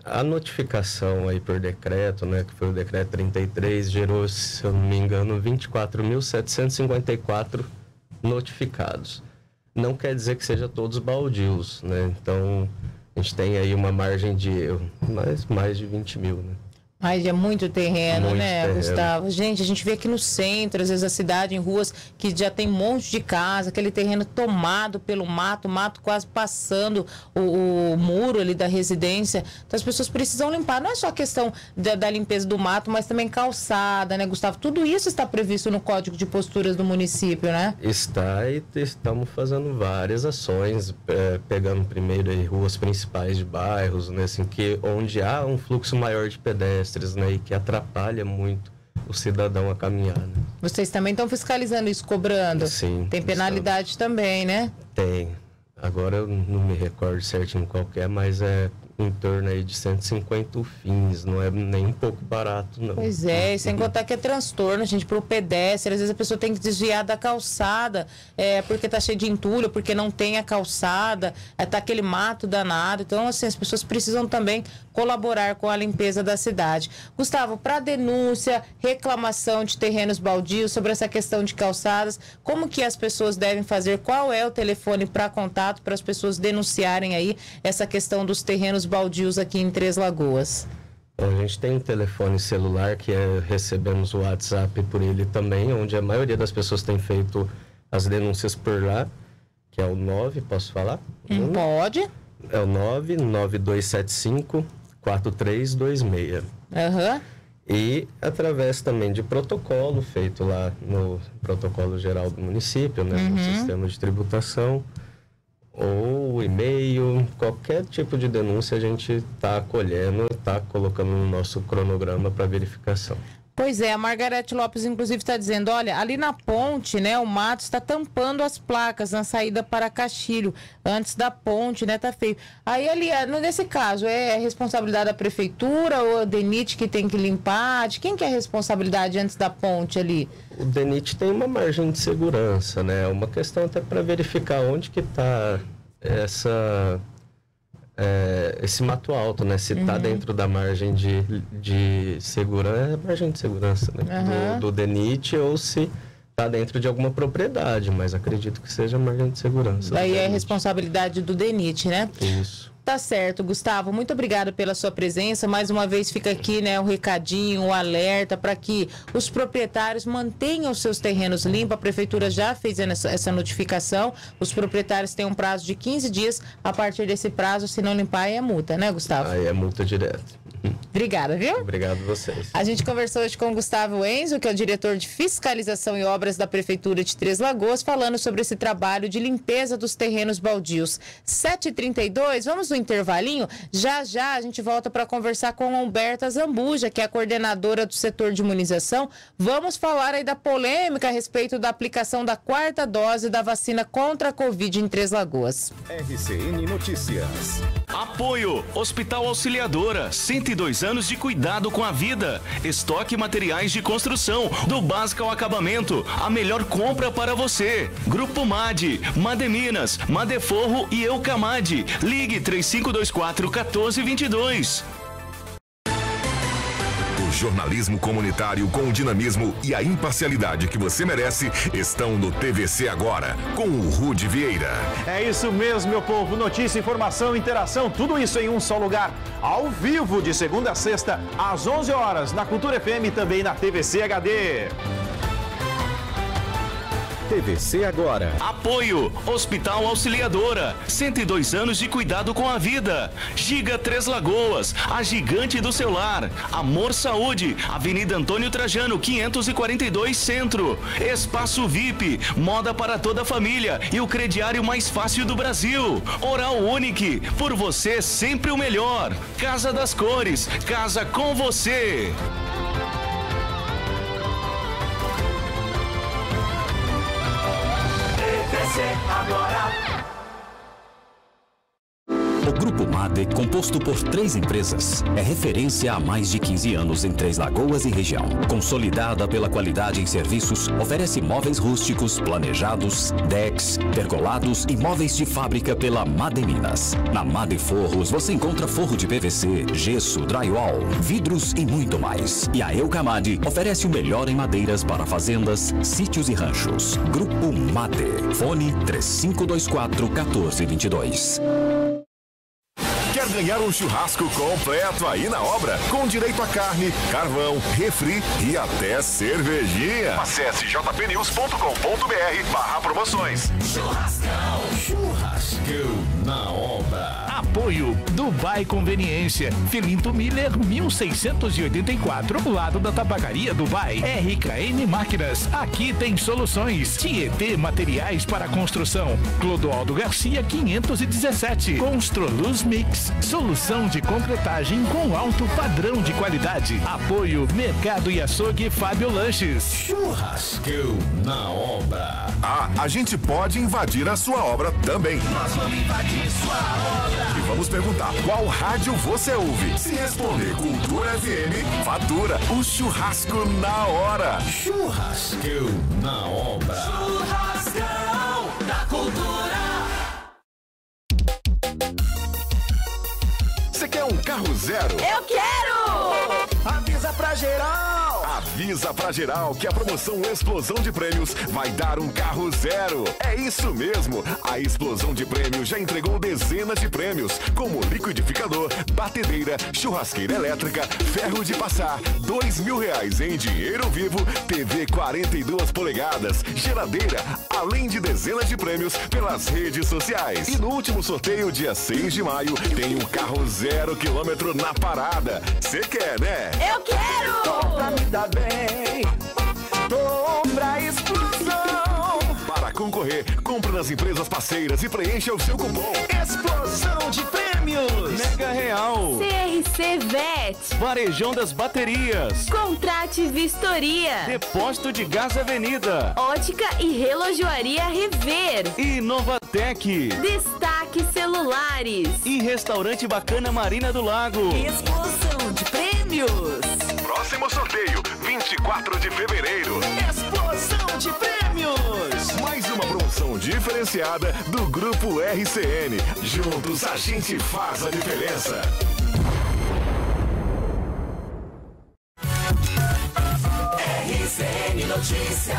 A notificação aí por decreto, né, que foi o decreto trinta e três, gerou, se eu não me engano, vinte e quatro mil setecentos e cinquenta e quatro notificados. Não quer dizer que seja todos baldios, né? Então, a gente tem aí uma margem de erro, mais, mais de vinte mil, né? Mas é muito terreno, muito né, terreno. Gustavo? Gente, a gente vê aqui no centro, às vezes a cidade, em ruas que já tem um monte de casa, aquele terreno tomado pelo mato, mato quase passando o, o muro ali da residência. Então as pessoas precisam limpar. Não é só a questão da, da limpeza do mato, mas também calçada, né, Gustavo? Tudo isso está previsto no Código de Posturas do município, né? Está, e estamos fazendo várias ações, é, pegando primeiro aí ruas principais de bairros, né, assim, que, onde há um fluxo maior de pedestres, né, e que atrapalha muito o cidadão a caminhar, né? Vocês também estão fiscalizando isso, cobrando? Sim. Tem penalidade estamos... também, né? Tem. Agora eu não me recordo certinho qual que é, mas é em torno aí de cento e cinquenta fins, não é nem um pouco barato, não. Pois é, e sem contar que é transtorno, gente, para o pedestre. Às vezes a pessoa tem que desviar da calçada, é, porque tá cheio de entulho, porque não tem a calçada, é, tá aquele mato danado. Então, assim, as pessoas precisam também colaborar com a limpeza da cidade. Gustavo, para denúncia, reclamação de terrenos baldios, sobre essa questão de calçadas, como que as pessoas devem fazer? Qual é o telefone para contato para as pessoas denunciarem aí essa questão dos terrenos baldios aqui em Três Lagoas? Bom, a gente tem um telefone celular que é, recebemos o WhatsApp por ele também, onde a maioria das pessoas tem feito as denúncias por lá, que é o nove, posso falar? Hum, pode. É o nove nove dois sete cinco quatro três dois seis. Aham. E através também de protocolo feito lá no protocolo geral do município, né, Uhum. no sistema de tributação, ou e-mail, qualquer tipo de denúncia a gente está acolhendo, está colocando no nosso cronograma para verificação. Pois é, a Margarete Lopes, inclusive, está dizendo, olha, ali na ponte, né, o mato está tampando as placas na saída para Castilho, antes da ponte, né, tá feio. Aí, ali, nesse caso, é responsabilidade da prefeitura ou o DENIT que tem que limpar? De quem que é a responsabilidade antes da ponte ali? O DENIT tem uma margem de segurança, né, uma questão até para verificar onde que está essa... É, esse mato alto, né? Se está Uhum. dentro da margem de, de segurança, é margem de segurança, né? Uhum. Do, do DENIT, ou se está dentro de alguma propriedade, mas acredito que seja margem de segurança. Daí é responsabilidade do DENIT, né? Isso. Tá certo, Gustavo. Muito obrigada pela sua presença. Mais uma vez fica aqui, né, um recadinho, um alerta para que os proprietários mantenham os seus terrenos limpos. A prefeitura já fez essa, essa notificação. Os proprietários têm um prazo de quinze dias. A partir desse prazo, se não limpar, aí é multa, né, Gustavo? Aí é multa direta. Obrigada, viu? Obrigado a vocês. A gente conversou hoje com o Gustavo Enzo, que é o diretor de fiscalização e obras da Prefeitura de Três Lagoas, falando sobre esse trabalho de limpeza dos terrenos baldios. sete e trinta e dois, vamos no intervalinho? Já já a gente volta para conversar com a Humberta Zambuja, que é a coordenadora do setor de imunização. Vamos falar aí da polêmica a respeito da aplicação da quarta dose da vacina contra a Covid em Três Lagoas. R C N Notícias. Apoio Hospital Auxiliadora, cento e dois anos de cuidado com a vida. Estoque e materiais de construção, do básico ao acabamento, a melhor compra para você. Grupo MAD, Mademinas, Madeforro e Eucamad. Ligue três cinco dois quatro, um quatro dois dois. O jornalismo comunitário com o dinamismo e a imparcialidade que você merece estão no T V C Agora, com o Rude Vieira. É isso mesmo, meu povo. Notícia, informação, interação, tudo isso em um só lugar. Ao vivo, de segunda a sexta, às onze horas, na Cultura F M e também na T V C H D. T V C Agora. Apoio Hospital Auxiliadora, cento e dois anos de cuidado com a vida. Giga Três Lagoas, a gigante do seu lar. Amor Saúde, Avenida Antônio Trajano, quinhentos e quarenta e dois Centro. Espaço V I P, moda para toda a família e o crediário mais fácil do Brasil. Oral Unique, por você sempre o melhor. Casa das Cores, casa com você. Agora. O Grupo MADE, composto por três empresas, é referência há mais de quinze anos em Três Lagoas e região. Consolidada pela qualidade em serviços, oferece móveis rústicos, planejados, decks, pergolados e móveis de fábrica pela MADE Minas. Na MADE Forros você encontra forro de P V C, gesso, drywall, vidros e muito mais. E a Eucamade oferece o melhor em madeiras para fazendas, sítios e ranchos. Grupo MADE. Fone três cinco dois quatro, um quatro dois dois. Quer ganhar um churrasco completo aí na obra? Com direito a carne, carvão, refri e até cervejinha. Acesse j p news ponto com ponto b r barra promoções. Churrascão, churrascão na obra. Apoio Dubai Conveniência, Filinto Miller mil seiscentos e oitenta e quatro, lado da Tabacaria Dubai. R K N Máquinas, aqui tem soluções. Tietê Materiais para Construção, Clodoaldo Garcia quinhentos e dezessete. Construluz Mix, solução de concretagem com alto padrão de qualidade. Apoio Mercado e Açougue Fábio Lanches. Churrascão na obra. Ah, a gente pode invadir a sua obra também. Nós vamos invadir sua obra. E vamos perguntar qual rádio você ouve. Se responder Cultura F M, fatura o churrasco na hora. Churrascão na obra. Churrascão da Cultura. Você quer um carro zero? Eu quero! Avisa pra geral! Avisa pra geral que a promoção Explosão de Prêmios vai dar um carro zero. É isso mesmo! A Explosão de Prêmios já entregou dezenas de prêmios, como liquidificador, batedeira, churrasqueira elétrica, ferro de passar, dois mil reais em dinheiro vivo, T V quarenta e duas polegadas, geladeira, além de dezenas de prêmios pelas redes sociais. E no último sorteio, dia seis de maio, tem um carro zero quilômetro na parada. Você quer, né? Eu quero! Compra me dá bem, compra explosão. Para concorrer, compre nas empresas parceiras e preencha o seu cupom. Explosão de prêmios. Mega Real. C R C Vet. Varejão das Baterias. Contrate Vistoria. Depósito de Gás Avenida. Ótica e Relojoaria Rever. E Novatec. Destaque Celulares. E Restaurante Bacana Marina do Lago. Explosão de prêmios. Próximo sorteio, vinte e quatro de fevereiro. Explosão de prêmios. Mais uma promoção diferenciada do Grupo R C N. Juntos a gente faz a diferença. R C N Notícias.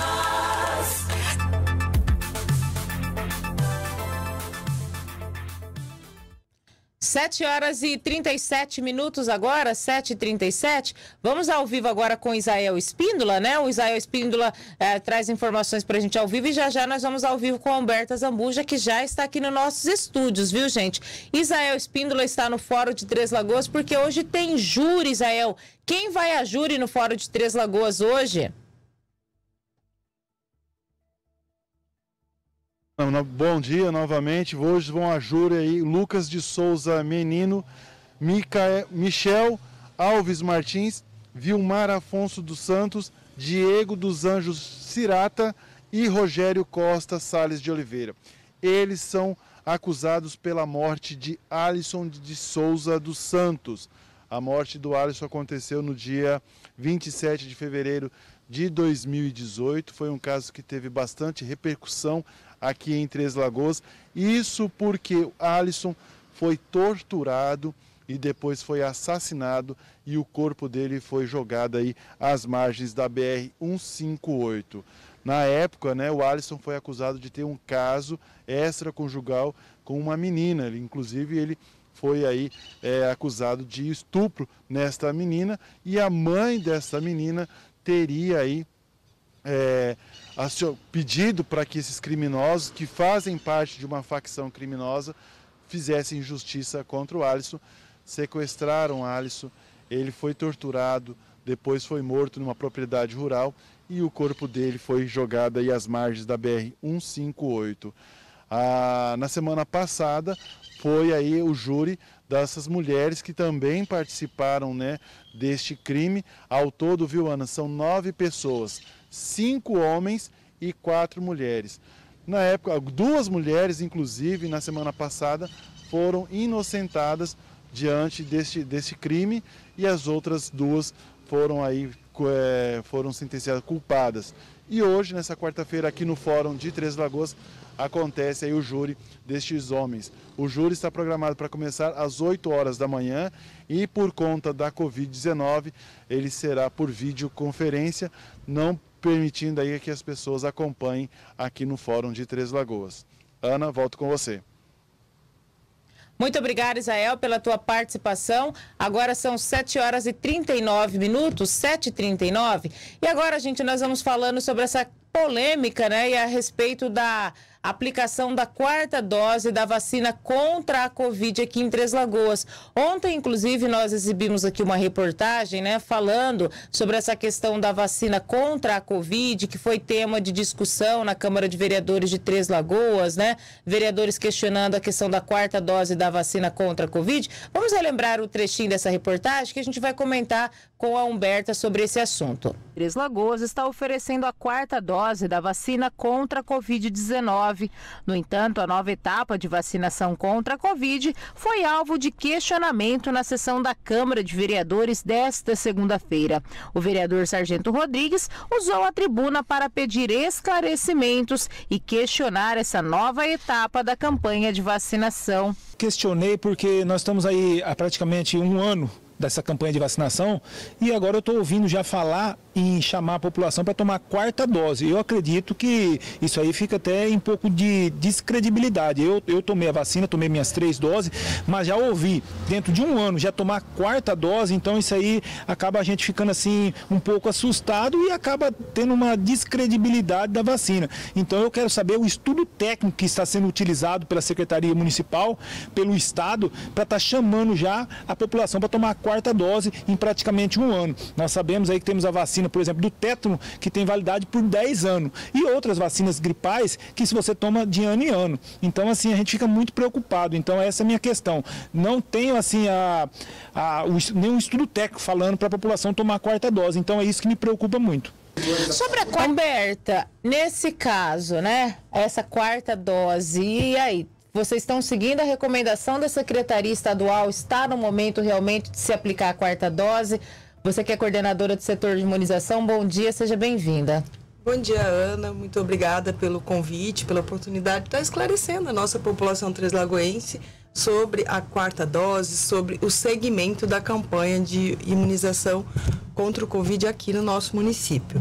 sete horas e trinta e sete minutos agora, sete e trinta e sete. Vamos ao vivo agora com Isael Espíndola, né? O Isael Espíndola eh, traz informações pra gente ao vivo e já já nós vamos ao vivo com a Humberta Zambuja, que já está aqui nos nossos estúdios, viu, gente? Isael Espíndola está no Fórum de Três Lagoas porque hoje tem júri, Isael. Quem vai a júri no Fórum de Três Lagoas hoje? Bom dia novamente. Hoje vão a júri aí Lucas de Souza Menino, Micael, Michel Alves Martins, Vilmar Afonso dos Santos, Diego dos Anjos Cirata e Rogério Costa Salles de Oliveira. Eles são acusados pela morte de Alisson de Souza dos Santos. A morte do Alisson aconteceu no dia vinte e sete de fevereiro de dois mil e dezoito. Foi um caso que teve bastante repercussão aqui em Três Lagoas. Isso porque o Alisson foi torturado e depois foi assassinado e o corpo dele foi jogado aí às margens da B R cento e cinquenta e oito. Na época, né, o Alisson foi acusado de ter um caso extraconjugal com uma menina. Ele, inclusive, ele foi aí é, acusado de estupro nesta menina e a mãe dessa menina teria aí é, pedido para que esses criminosos que fazem parte de uma facção criminosa fizessem justiça contra o Alisson. Sequestraram o Alisson, ele foi torturado, depois foi morto numa propriedade rural e o corpo dele foi jogado aí às margens da B R cento e cinquenta e oito. Ah, na semana passada foi aí o júri dessas mulheres que também participaram, né, deste crime. Ao todo, viu, Ana, são nove pessoas, cinco homens e quatro mulheres. Na época, duas mulheres, inclusive, na semana passada, foram inocentadas diante deste, deste crime e as outras duas foram aí é, foram sentenciadas culpadas. E hoje, nessa quarta-feira, aqui no Fórum de Três Lagoas, acontece aí o júri destes homens. O júri está programado para começar às oito horas da manhã e por conta da covid dezenove, ele será por videoconferência, não permitindo aí que as pessoas acompanhem aqui no Fórum de Três Lagoas. Ana, volto com você. Muito obrigada, Israel, pela tua participação. Agora são sete horas e trinta e nove minutos, sete e trinta e nove. E agora, gente, nós vamos falando sobre essa polêmica, né, e a respeito da aplicação da quarta dose da vacina contra a Covid aqui em Três Lagoas. Ontem, inclusive, nós exibimos aqui uma reportagem, né, falando sobre essa questão da vacina contra a Covid, que foi tema de discussão na Câmara de Vereadores de Três Lagoas, né, vereadores questionando a questão da quarta dose da vacina contra a Covid. Vamos relembrar o trechinho dessa reportagem que a gente vai comentar com a Humberta sobre esse assunto. Três Lagoas está oferecendo a quarta dose da vacina contra a Covid dezenove. No entanto, a nova etapa de vacinação contra a Covid foi alvo de questionamento na sessão da Câmara de Vereadores desta segunda-feira. O vereador Sargento Rodrigues usou a tribuna para pedir esclarecimentos e questionar essa nova etapa da campanha de vacinação. Questionei porque nós estamos aí há praticamente um ano dessa campanha de vacinação e agora eu estou ouvindo já falar em chamar a população para tomar a quarta dose. Eu acredito que isso aí fica até em um pouco de descredibilidade. Eu, eu tomei a vacina, tomei minhas três doses, mas já ouvi dentro de um ano já tomar a quarta dose, então isso aí acaba a gente ficando assim um pouco assustado e acaba tendo uma descredibilidade da vacina. Então eu quero saber o estudo técnico que está sendo utilizado pela Secretaria Municipal, pelo Estado, para estar chamando já a população para tomar a quarta dose em praticamente um ano. Nós sabemos aí que temos a vacina, por exemplo, do tétano, que tem validade por dez anos, e outras vacinas gripais que se você toma de ano em ano. Então, assim, a gente fica muito preocupado. Então, essa é a minha questão. Não tenho, assim, a, a, o, nenhum estudo técnico falando para a população tomar a quarta dose. Então, é isso que me preocupa muito. Sobre a quarta, Humberta, nesse caso, né, essa quarta dose, e aí? Vocês estão seguindo a recomendação da Secretaria Estadual? Está no momento realmente de se aplicar a quarta dose? Você que é coordenadora do setor de imunização, bom dia, seja bem-vinda. Bom dia, Ana. Muito obrigada pelo convite, pela oportunidade de estar esclarecendo a nossa população treslagoense sobre a quarta dose, sobre o segmento da campanha de imunização contra o Covid aqui no nosso município.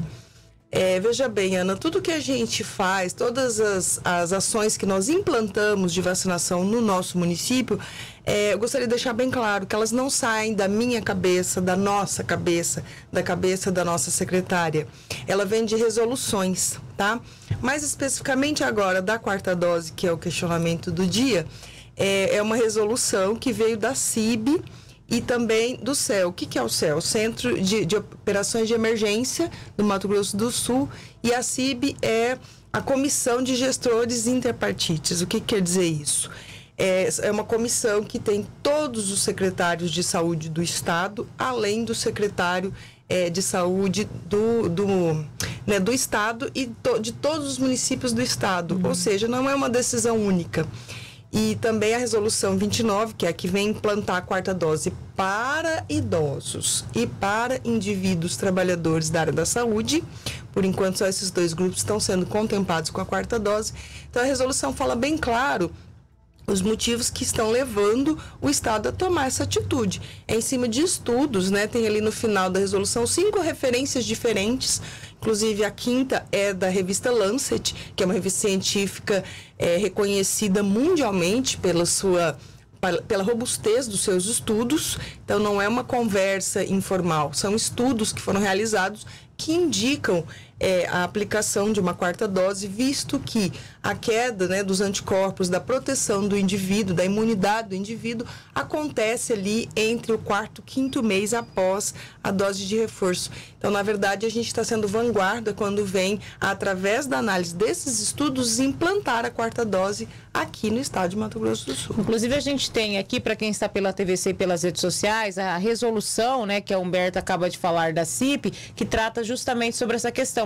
É, veja bem, Ana, tudo que a gente faz, todas as, as ações que nós implantamos de vacinação no nosso município, é, eu gostaria de deixar bem claro que elas não saem da minha cabeça, da nossa cabeça, da cabeça da nossa secretária. Ela vem de resoluções, tá? Mais especificamente agora, da quarta dose, que é o questionamento do dia, é, é uma resolução que veio da C I B, e também do C E L. O que, que é o C E L? Centro de, de Operações de Emergência do Mato Grosso do Sul. E a C I B é a Comissão de Gestores Interpartites. O que, que quer dizer isso? É, é uma comissão que tem todos os secretários de saúde do Estado, além do secretário é, de saúde do, do, né, do Estado e to, de todos os municípios do Estado. Uhum. Ou seja, não é uma decisão única. E também a resolução vinte e nove, que é a que vem implantar a quarta dose para idosos e para indivíduos trabalhadores da área da saúde. Por enquanto, só esses dois grupos estão sendo contemplados com a quarta dose. Então, a resolução fala bem claro os motivos que estão levando o Estado a tomar essa atitude. É em cima de estudos, né? Tem ali no final da resolução cinco referências diferentes. Inclusive, a quinta é da revista Lancet, que é uma revista científica é, reconhecida mundialmente pela sua, pela robustez dos seus estudos. Então, não é uma conversa informal, são estudos que foram realizados que indicam é, a aplicação de uma quarta dose, visto que a queda, né, dos anticorpos, da proteção do indivíduo, da imunidade do indivíduo, acontece ali entre o quarto e quinto mês após a dose de reforço. Então, na verdade, a gente está sendo vanguarda quando vem, através da análise desses estudos, implantar a quarta dose aqui no estado de Mato Grosso do Sul. Inclusive, a gente tem aqui, para quem está pela T V C e pelas redes sociais, a resolução, né, que a Humberta acaba de falar da C I P, que trata justamente sobre essa questão, uma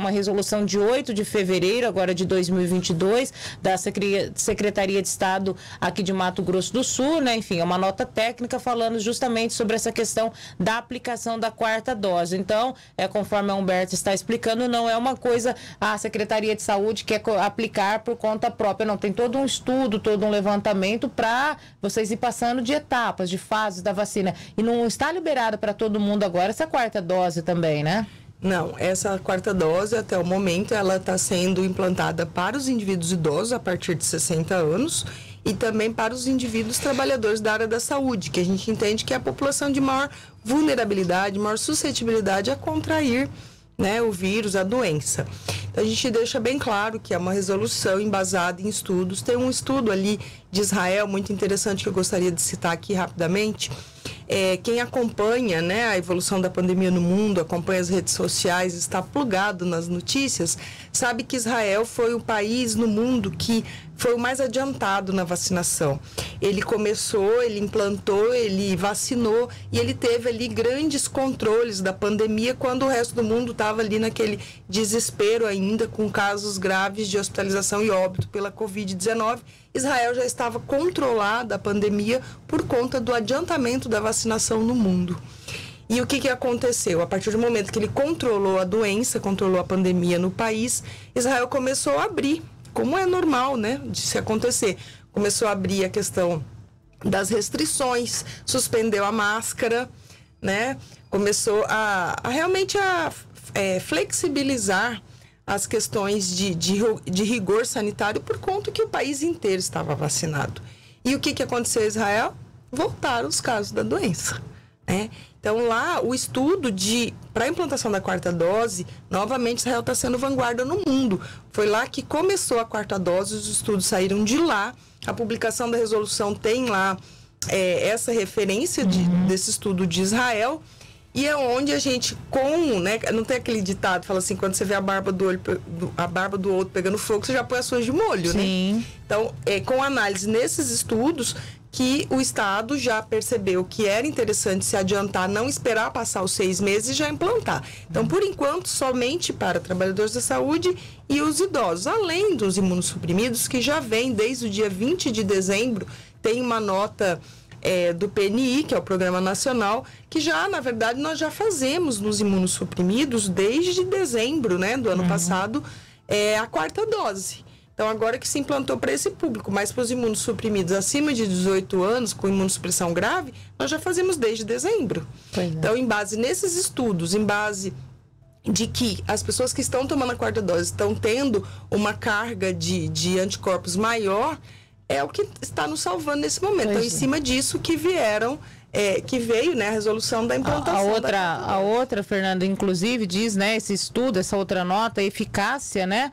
uma resolução de oito de fevereiro, agora de dois mil e vinte e dois, da Secretaria de Estado aqui de Mato Grosso do Sul, né? Enfim, é uma nota técnica falando justamente sobre essa questão da aplicação da quarta dose. Então, é, conforme a Humberto está explicando, não é uma coisa a Secretaria de Saúde quer aplicar por conta própria, não. Tem todo um estudo, todo um levantamento para vocês ir passando de etapas, de fases da vacina. E não está liberado para todo mundo agora essa quarta dose também, né? Não, essa quarta dose, até o momento, ela está sendo implantada para os indivíduos idosos a partir de sessenta anos e também para os indivíduos trabalhadores da área da saúde, que a gente entende que é a população de maior vulnerabilidade, maior suscetibilidade a contrair, né, o vírus, a doença. Então, a gente deixa bem claro que é uma resolução embasada em estudos. Tem um estudo ali de Israel muito interessante que eu gostaria de citar aqui rapidamente. É, quem acompanha, né, a evolução da pandemia no mundo, acompanha as redes sociais, está plugado nas notícias, sabe que Israel foi o país no mundo que foi o mais adiantado na vacinação. Ele começou, ele implantou, ele vacinou e ele teve ali grandes controles da pandemia quando o resto do mundo estava ali naquele desespero ainda com casos graves de hospitalização e óbito pela covid dezenove. Israel já estava controlada a pandemia por conta do adiantamento da vacinação no mundo. E o que, que aconteceu? A partir do momento que ele controlou a doença, controlou a pandemia no país, Israel começou a abrir, como é normal, né, de se acontecer. Começou a abrir a questão das restrições, suspendeu a máscara, né, começou a, a realmente a é, flexibilizar as questões de, de, de rigor sanitário por conta que o país inteiro estava vacinado. E o que, que aconteceu em Israel? Voltaram os casos da doença, né? Então, lá, o estudo de para a implantação da quarta dose, novamente, Israel está sendo vanguarda no mundo. Foi lá que começou a quarta dose, os estudos saíram de lá. A publicação da resolução tem lá é, essa referência de, uhum. desse estudo de Israel. E é onde a gente, com, né, não tem aquele ditado, fala assim, quando você vê a barba do olho, a barba do outro pegando fogo, você já põe as suas de molho, Sim. né? Então, é, com análise nesses estudos, que o Estado já percebeu que era interessante se adiantar, não esperar passar os seis meses e já implantar. Então, por enquanto, somente para trabalhadores da saúde e os idosos, além dos imunossuprimidos, que já vem desde o dia vinte de dezembro, tem uma nota é, do P N I, que é o Programa Nacional, que já, na verdade, nós já fazemos nos imunossuprimidos desde dezembro, né, do ano uhum. passado, é, a quarta dose. Então, agora que se implantou para esse público, mas para os imunossuprimidos acima de dezoito anos, com imunossupressão grave, nós já fazemos desde dezembro. Pois é. Então, em base nesses estudos, em base de que as pessoas que estão tomando a quarta dose estão tendo uma carga de, de anticorpos maior, é o que está nos salvando nesse momento. Pois então, em cima disso que vieram... É, que veio, né, a resolução da implantação. A, a outra, da... a outra, Fernando, inclusive diz, né, esse estudo, essa outra nota, a eficácia, né,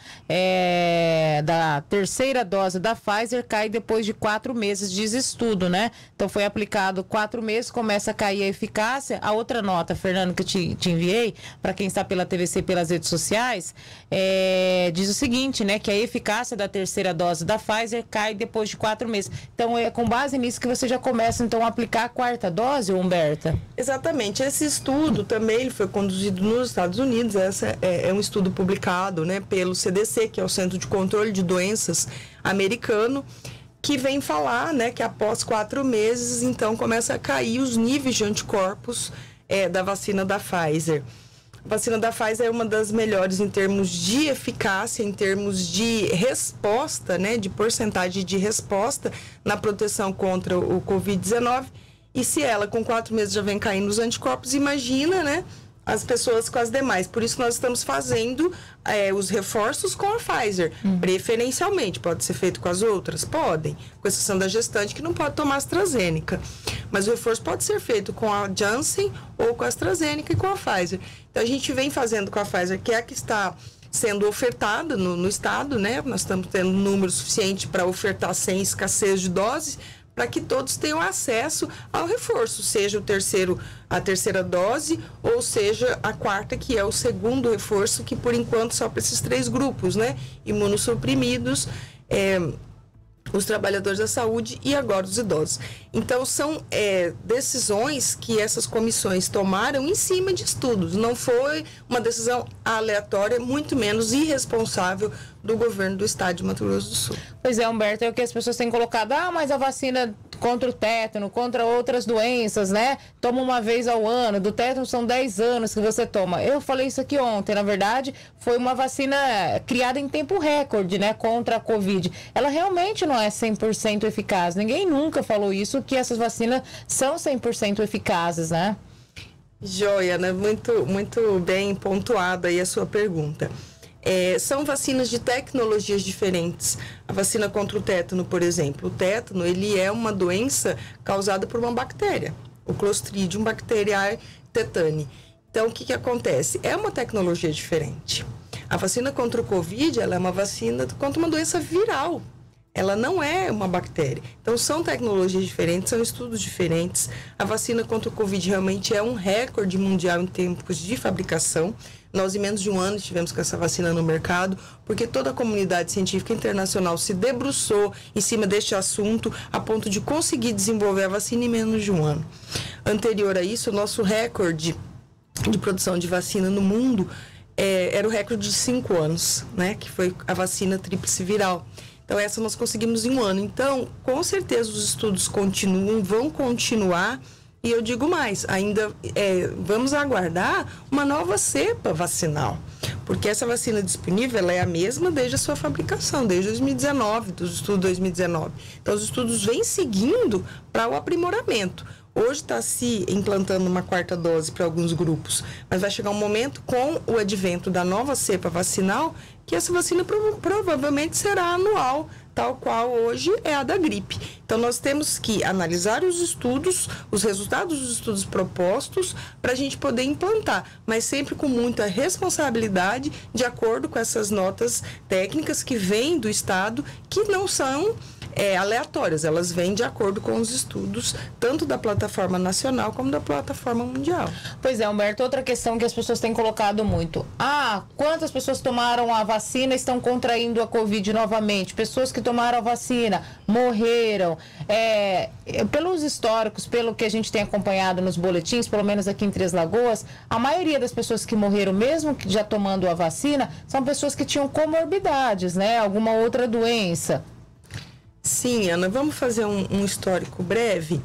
é, da terceira dose da Pfizer cai depois de quatro meses, diz estudo, né? Então foi aplicado quatro meses, começa a cair a eficácia. A outra nota, Fernando, que eu te, te enviei, para quem está pela T V C, pelas redes sociais, é, diz o seguinte, né, que a eficácia da terceira dose da Pfizer cai depois de quatro meses. Então é com base nisso que você já começa, então, a aplicar a quarta dose, Humberta? Exatamente. Esse estudo também ele foi conduzido nos Estados Unidos. Esse é, é um estudo publicado, né, pelo C D C, que é o Centro de Controle de Doenças americano, que vem falar, né, que após quatro meses, então, começa a cair os níveis de anticorpos é, da vacina da Pfizer. A vacina da Pfizer é uma das melhores em termos de eficácia, em termos de resposta, né, de porcentagem de resposta na proteção contra o covid dezenove. E se ela, com quatro meses, já vem caindo os anticorpos, imagina, né, as pessoas com as demais. Por isso, nós estamos fazendo é, os reforços com a Pfizer, uhum. preferencialmente. Pode ser feito com as outras? Podem. Com exceção da gestante, que não pode tomar AstraZeneca. Mas o reforço pode ser feito com a Janssen ou com a AstraZeneca e com a Pfizer. Então, a gente vem fazendo com a Pfizer, que é a que está sendo ofertada no, no estado, né? Nós estamos tendo um número suficiente para ofertar sem escassez de doses, para que todos tenham acesso ao reforço, seja o terceiro, a terceira dose, ou seja a quarta, que é o segundo reforço, que por enquanto só para esses três grupos, né? Imunossuprimidos, é, os trabalhadores da saúde e agora os idosos. Então, são é, decisões que essas comissões tomaram em cima de estudos. Não foi uma decisão aleatória, muito menos irresponsável do governo do estado de Mato Grosso do Sul. Pois é, Humberto, é o que as pessoas têm colocado. Ah, mas a vacina contra o tétano, contra outras doenças, né? Toma uma vez ao ano. Do tétano são dez anos que você toma. Eu falei isso aqui ontem. Na verdade, foi uma vacina criada em tempo recorde, né? Contra a Covid. Ela realmente não é cem por cento eficaz. Ninguém nunca falou isso, que essas vacinas são cem por cento eficazes, né? Joia, né? Muito, muito bem pontuada aí a sua pergunta. É, são vacinas de tecnologias diferentes. A vacina contra o tétano, por exemplo. O tétano, ele é uma doença causada por uma bactéria, o Clostridium bacteriae tetani. Então, o que, que acontece? É uma tecnologia diferente. A vacina contra o Covid, ela é uma vacina contra uma doença viral. Ela não é uma bactéria. Então, são tecnologias diferentes, são estudos diferentes. A vacina contra o Covid realmente é um recorde mundial em tempos de fabricação. Nós, em menos de um ano, estivemos com essa vacina no mercado, porque toda a comunidade científica internacional se debruçou em cima deste assunto, a ponto de conseguir desenvolver a vacina em menos de um ano. Anterior a isso, o nosso recorde de produção de vacina no mundo é, era o recorde de cinco anos, né? Que foi a vacina tríplice viral. Então, essa nós conseguimos em um ano. Então, com certeza, os estudos continuam, vão continuar. E eu digo mais, ainda é, vamos aguardar uma nova cepa vacinal. Porque essa vacina disponível, ela é a mesma desde a sua fabricação, desde dois mil e dezenove, dos estudos de dois mil e dezenove. Então, os estudos vêm seguindo para o aprimoramento. Hoje está se implantando uma quarta dose para alguns grupos, mas vai chegar um momento com o advento da nova cepa vacinal que essa vacina prov- provavelmente será anual, tal qual hoje é a da gripe. Então, nós temos que analisar os estudos, os resultados dos estudos propostos, para a gente poder implantar, mas sempre com muita responsabilidade, de acordo com essas notas técnicas que vêm do Estado, que não são é, aleatórias, elas vêm de acordo com os estudos, tanto da plataforma nacional como da plataforma mundial. Pois é, Humberto, outra questão que as pessoas têm colocado muito. Ah, quantas pessoas tomaram a vacina e estão contraindo a Covid novamente? Pessoas que tomaram a vacina morreram. É, pelos históricos, pelo que a gente tem acompanhado nos boletins, pelo menos aqui em Três Lagoas, a maioria das pessoas que morreram, mesmo que já tomando a vacina, são pessoas que tinham comorbidades, né? Alguma outra doença. Sim, Ana, vamos fazer um, um histórico breve.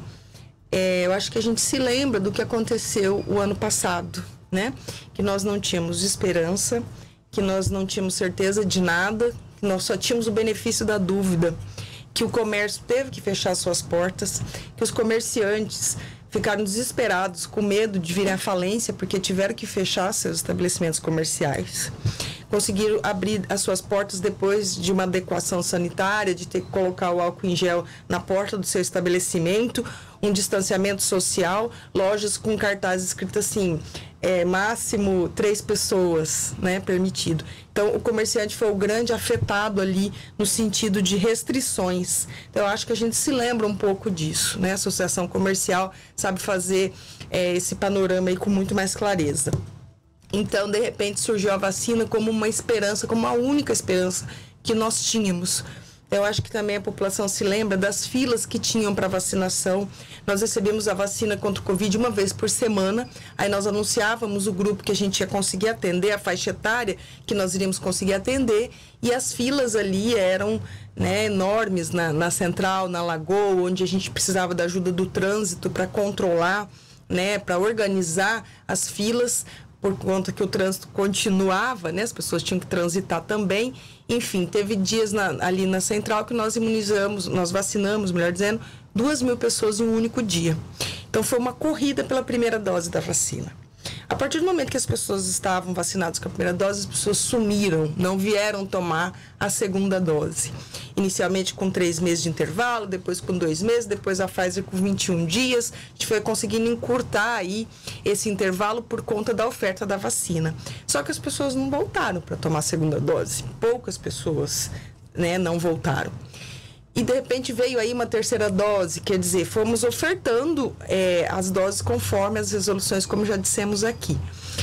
É, eu acho que a gente se lembra do que aconteceu o ano passado, né? Que nós não tínhamos esperança, que nós não tínhamos certeza de nada, que nós só tínhamos o benefício da dúvida, que o comércio teve que fechar suas portas, que os comerciantes ficaram desesperados, com medo de virem à falência, porque tiveram que fechar seus estabelecimentos comerciais. Conseguiram abrir as suas portas depois de uma adequação sanitária, de ter que colocar o álcool em gel na porta do seu estabelecimento, um distanciamento social, lojas com cartazes escritos assim, é, máximo três pessoas, né, permitido. Então, o comerciante foi o grande afetado ali no sentido de restrições. Então, eu acho que a gente se lembra um pouco disso, né? A associação comercial sabe fazer é, esse panorama aí com muito mais clareza. Então, de repente, surgiu a vacina como uma esperança, como a única esperança que nós tínhamos. Eu acho que também a população se lembra das filas que tinham para vacinação. Nós recebemos a vacina contra o Covid uma vez por semana. Aí nós anunciávamos o grupo que a gente ia conseguir atender, a faixa etária que nós iríamos conseguir atender. E as filas ali eram, né, enormes na, na central, na Lagoa, onde a gente precisava da ajuda do trânsito para controlar, né, para organizar as filas, por conta que o trânsito continuava, né? As pessoas tinham que transitar também. Enfim, teve dias na, ali na central que nós imunizamos, nós vacinamos, melhor dizendo, duas mil pessoas em um único dia. Então, foi uma corrida pela primeira dose da vacina. A partir do momento que as pessoas estavam vacinadas com a primeira dose, as pessoas sumiram, não vieram tomar a segunda dose. Inicialmente com três meses de intervalo, depois com dois meses, depois a Pfizer com vinte e um dias. A gente foi conseguindo encurtar aí esse intervalo por conta da oferta da vacina. Só que as pessoas não voltaram para tomar a segunda dose. Poucas pessoas, né, não voltaram. E, de repente, veio aí uma terceira dose, quer dizer, fomos ofertando é, as doses conforme as resoluções, como já dissemos aqui.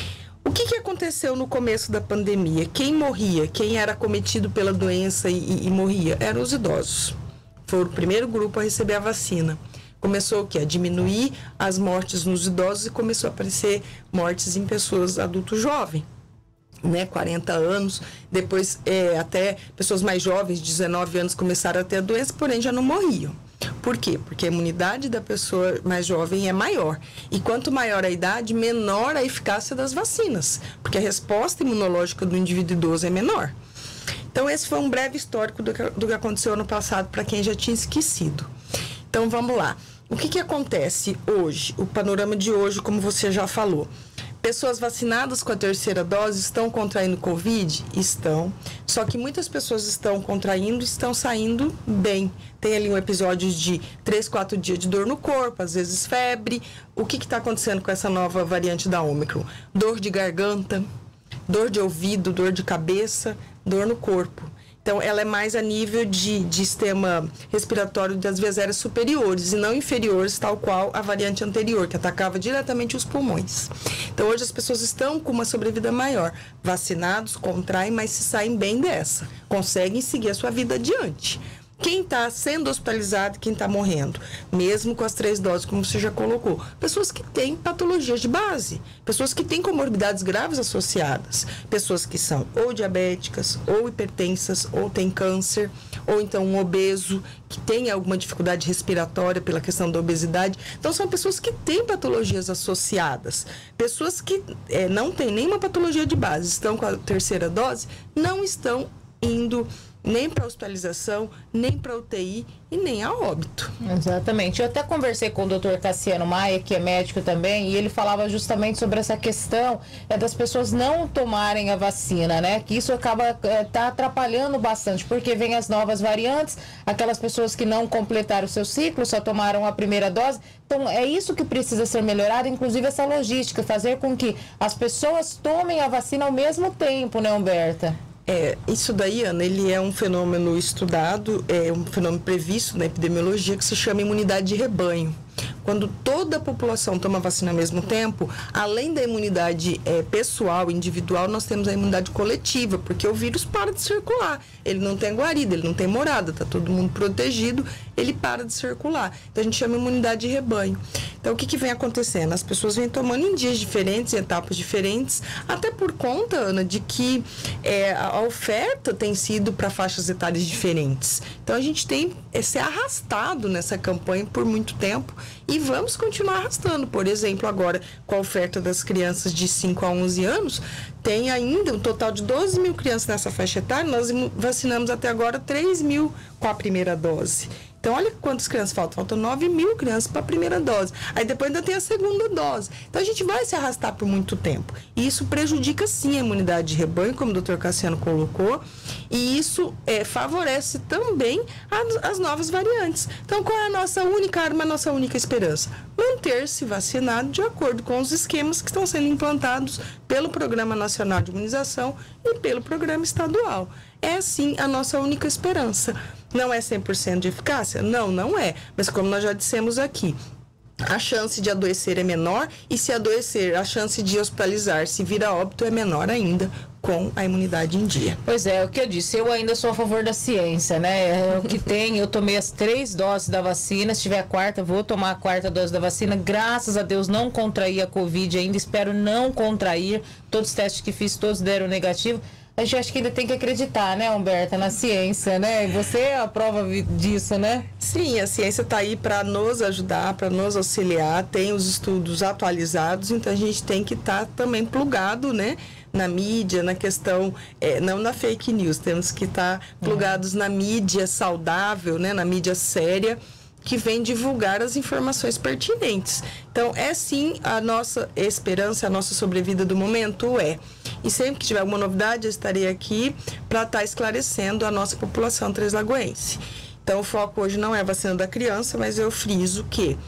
O que, que aconteceu no começo da pandemia? Quem morria, quem era acometido pela doença e, e, e morria, eram os idosos. foi o primeiro grupo a receber a vacina. Começou o quê? A diminuir as mortes nos idosos e começou a aparecer mortes em pessoas adultos jovens, né? quarenta anos, depois é, até pessoas mais jovens, dezenove anos, começaram a ter a doença, porém já não morriam. Por quê? Porque a imunidade da pessoa mais jovem é maior. E quanto maior a idade, menor a eficácia das vacinas, porque a resposta imunológica do indivíduo idoso é menor. Então, esse foi um breve histórico do que, do que aconteceu ano passado, para quem já tinha esquecido. Então, vamos lá. O que, que acontece hoje? O panorama de hoje, como você já falou. Pessoas vacinadas com a terceira dose estão contraindo Covid? Estão. Só que muitas pessoas estão contraindo e estão saindo bem. Tem ali um episódio de três, quatro dias de dor no corpo, às vezes febre. O que está acontecendo com essa nova variante da Ômicron? Dor de garganta, dor de ouvido, dor de cabeça, dor no corpo. Então, ela é mais a nível de, de sistema respiratório das vias aéreas superiores e não inferiores, tal qual a variante anterior, que atacava diretamente os pulmões. Então, hoje as pessoas estão com uma sobrevida maior. Vacinados, contraem, mas se saem bem dessa. Conseguem seguir a sua vida adiante. Quem está sendo hospitalizado, quem está morrendo, mesmo com as três doses, como você já colocou, pessoas que têm patologias de base, pessoas que têm comorbidades graves associadas, pessoas que são ou diabéticas, ou hipertensas, ou têm câncer, ou então um obeso, que tem alguma dificuldade respiratória pela questão da obesidade. Então, são pessoas que têm patologias associadas. Pessoas que é, não têm nenhuma patologia de base, estão com a terceira dose, não estão indo nem para hospitalização, nem para U T I e nem a óbito. Exatamente. Eu até conversei com o doutor Cassiano Maia, que é médico também, e ele falava justamente sobre essa questão é, das pessoas não tomarem a vacina, né? Que isso acaba é, tá atrapalhando bastante, porque vem as novas variantes, aquelas pessoas que não completaram o seu ciclo, só tomaram a primeira dose. Então, é isso que precisa ser melhorado, inclusive essa logística, fazer com que as pessoas tomem a vacina ao mesmo tempo, né, Humberta? É, isso daí, Ana, ele é um fenômeno estudado, é um fenômeno previsto na epidemiologia que se chama imunidade de rebanho. Quando toda a população toma vacina ao mesmo tempo, além da imunidade é, pessoal, individual, nós temos a imunidade coletiva, porque o vírus para de circular. Ele não tem guarida, ele não tem morada, está todo mundo protegido, ele para de circular. Então, a gente chama imunidade de rebanho. Então, o que, que vem acontecendo? As pessoas vêm tomando em dias diferentes, em etapas diferentes, até por conta, Ana, de que é, a oferta tem sido para faixas etárias diferentes. Então, a gente tem é, se arrastado nessa campanha por muito tempo e vamos continuar arrastando. Por exemplo, agora, com a oferta das crianças de cinco a onze anos, tem ainda um total de doze mil crianças nessa faixa etária. Nós vacinamos até agora três mil com a primeira dose. Então, olha quantas crianças faltam. Faltam nove mil crianças para a primeira dose. Aí depois ainda tem a segunda dose. Então, a gente vai se arrastar por muito tempo. E isso prejudica, sim, a imunidade de rebanho, como o doutor Cassiano colocou. E isso é, favorece também as, as novas variantes. Então, qual é a nossa única arma, a nossa única esperança? Manter-se vacinado de acordo com os esquemas que estão sendo implantados pelo Programa Nacional de Imunização e pelo Programa Estadual. É, sim, a nossa única esperança. Não é cem por cento de eficácia? Não, não é. Mas como nós já dissemos aqui, a chance de adoecer é menor e se adoecer, a chance de hospitalizar, se vir a óbito, é menor ainda com a imunidade em dia. Pois é, o que eu disse, eu ainda sou a favor da ciência, né? É o que tem, eu tomei as três doses da vacina, se tiver a quarta, vou tomar a quarta dose da vacina. Graças a Deus não contraí a Covid ainda, espero não contrair. Todos os testes que fiz, todos deram negativo. A gente acha que ainda tem que acreditar, né, Humberta, na ciência, né? Você é a prova disso, né? Sim, a ciência está aí para nos ajudar, para nos auxiliar, tem os estudos atualizados, então a gente tem que estar tá também plugado, né? Na mídia, na questão, é, não na fake news, temos que estar tá plugados uhum. na mídia saudável, né? Na mídia séria, que vem divulgar as informações pertinentes. Então, é sim a nossa esperança, a nossa sobrevida do momento, é. E sempre que tiver alguma novidade, eu estarei aqui para estar tá esclarecendo a nossa população treslagoense. Então, o foco hoje não é a vacina da criança, mas eu friso que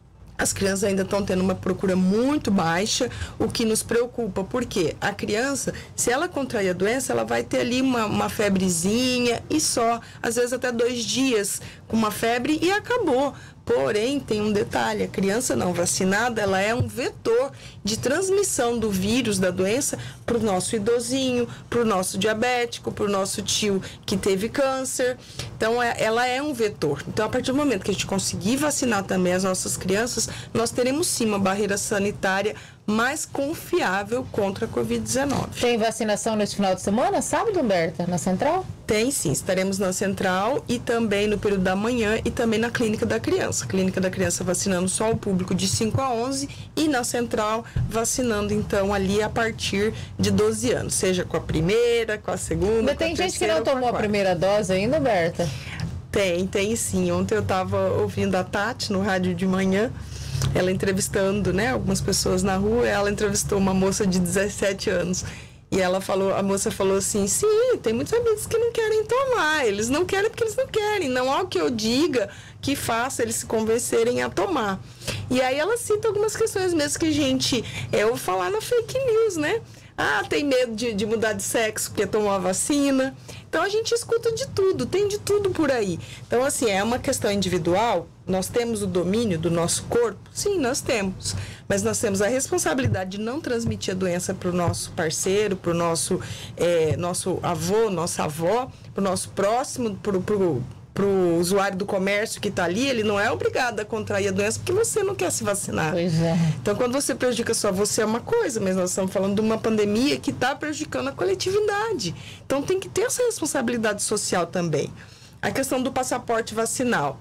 as crianças ainda estão tendo uma procura muito baixa, o que nos preocupa, porque a criança, se ela contrair a doença, ela vai ter ali uma, uma febrezinha e só, às vezes até dois dias com uma febre e acabou. Porém, tem um detalhe, a criança não vacinada, ela é um vetor de transmissão do vírus, da doença, para o nosso idosinho, para o nosso diabético, para o nosso tio que teve câncer. Então, é, ela é um vetor. Então, a partir do momento que a gente conseguir vacinar também as nossas crianças, nós teremos sim uma barreira sanitária mais confiável contra a covid dezenove. Tem vacinação neste final de semana, sábado, Humberta, na Central? Tem sim, estaremos na Central e também no período da manhã e também na Clínica da Criança. Clínica da Criança vacinando só o público de cinco a onze e na Central vacinando então ali a partir de doze anos, seja com a primeira, com a segunda, Mas tem gente que não tomou a primeira dose ainda, Humberta? Tem, tem sim. Ontem eu estava ouvindo a Tati no rádio de manhã, ela entrevistando, né, algumas pessoas na rua, ela entrevistou uma moça de dezessete anos. E ela falou, a moça falou assim, sim, tem muitos amigos que não querem tomar, eles não querem porque eles não querem, não há o que eu diga que faça eles se convencerem a tomar. E aí ela cita algumas questões mesmo que a gente, é, eu vou falar na fake news, né? Ah, tem medo de, de mudar de sexo porque tomou a vacina. Então, a gente escuta de tudo, tem de tudo por aí. Então, assim, é uma questão individual. Nós temos o domínio do nosso corpo? Sim, nós temos. Mas nós temos a responsabilidade de não transmitir a doença para o nosso parceiro, para o nosso, é, nosso avô, nossa avó, para o nosso próximo, para o para o usuário do comércio que está ali, ele não é obrigado a contrair a doença porque você não quer se vacinar. Pois é. Então, quando você prejudica só você é uma coisa, mas nós estamos falando de uma pandemia que está prejudicando a coletividade. Então, tem que ter essa responsabilidade social também. A questão do passaporte vacinal.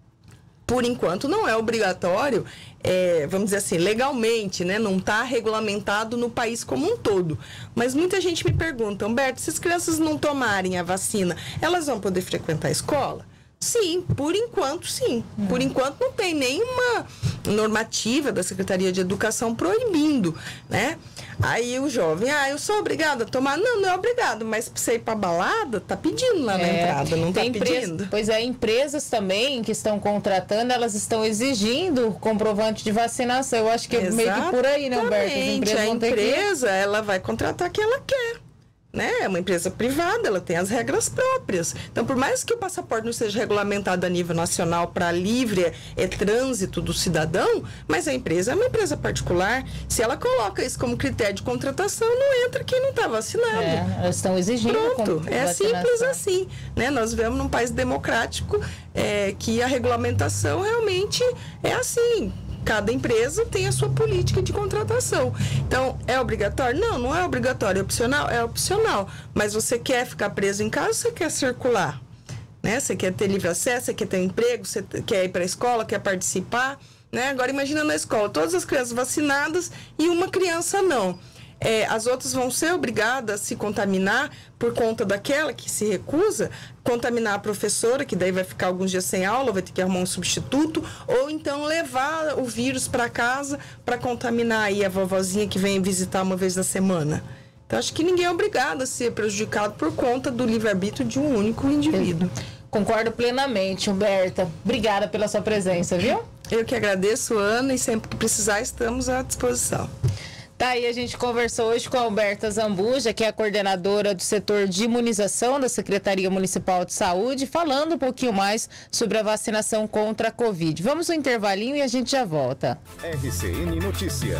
Por enquanto, não é obrigatório, é, vamos dizer assim, legalmente, né? Não está regulamentado no país como um todo. Mas muita gente me pergunta, Humberto, se as crianças não tomarem a vacina, elas vão poder frequentar a escola? Sim, por enquanto sim. Hum. Por enquanto não tem nenhuma normativa da Secretaria de Educação proibindo, né? Aí o jovem, ah, eu sou obrigado a tomar. Não, não é obrigado, mas pra você ir pra balada, tá pedindo lá na É, entrada, não tá tem empresa- pedindo? Pois é, empresas também que estão contratando, elas estão exigindo comprovante de vacinação. Eu acho que é meio que por aí, né, Humberto? As Exatamente. empresas A vão ter que- empresa, ela vai contratar quem ela quer. Né? É uma empresa privada, ela tem as regras próprias. Então, por mais que o passaporte não seja regulamentado a nível nacional para livre é, trânsito do cidadão, mas a empresa é uma empresa particular. Se ela coloca isso como critério de contratação, não entra quem não está vacinado. É, elas estão exigindo Pronto, com- é vacinação. simples assim. Né? Nós vivemos num país democrático é, que a regulamentação realmente é assim. Cada empresa tem a sua política de contratação. Então, é obrigatório? Não, não é obrigatório. É opcional? É opcional. Mas você quer ficar preso em casa ou você quer circular? Né? Você quer ter livre acesso, você quer ter um emprego, você quer ir para a escola, quer participar? Né? Agora, imagina na escola, todas as crianças vacinadas e uma criança não. É, as outras vão ser obrigadas a se contaminar por conta daquela que se recusa, contaminar a professora, que daí vai ficar alguns dias sem aula, vai ter que arrumar um substituto, ou então levar o vírus para casa para contaminar aí a vovozinha que vem visitar uma vez na semana. Então, acho que ninguém é obrigado a ser prejudicado por conta do livre-arbítrio de um único indivíduo. Concordo plenamente, Humberta. Obrigada pela sua presença, viu? Eu que agradeço, Ana, e sempre que precisar, estamos à disposição. Tá aí, a gente conversou hoje com a Humberta Zambuja, que é a coordenadora do setor de imunização da Secretaria Municipal de Saúde, falando um pouquinho mais sobre a vacinação contra a Covid. Vamos no intervalinho e a gente já volta. R C N Notícias.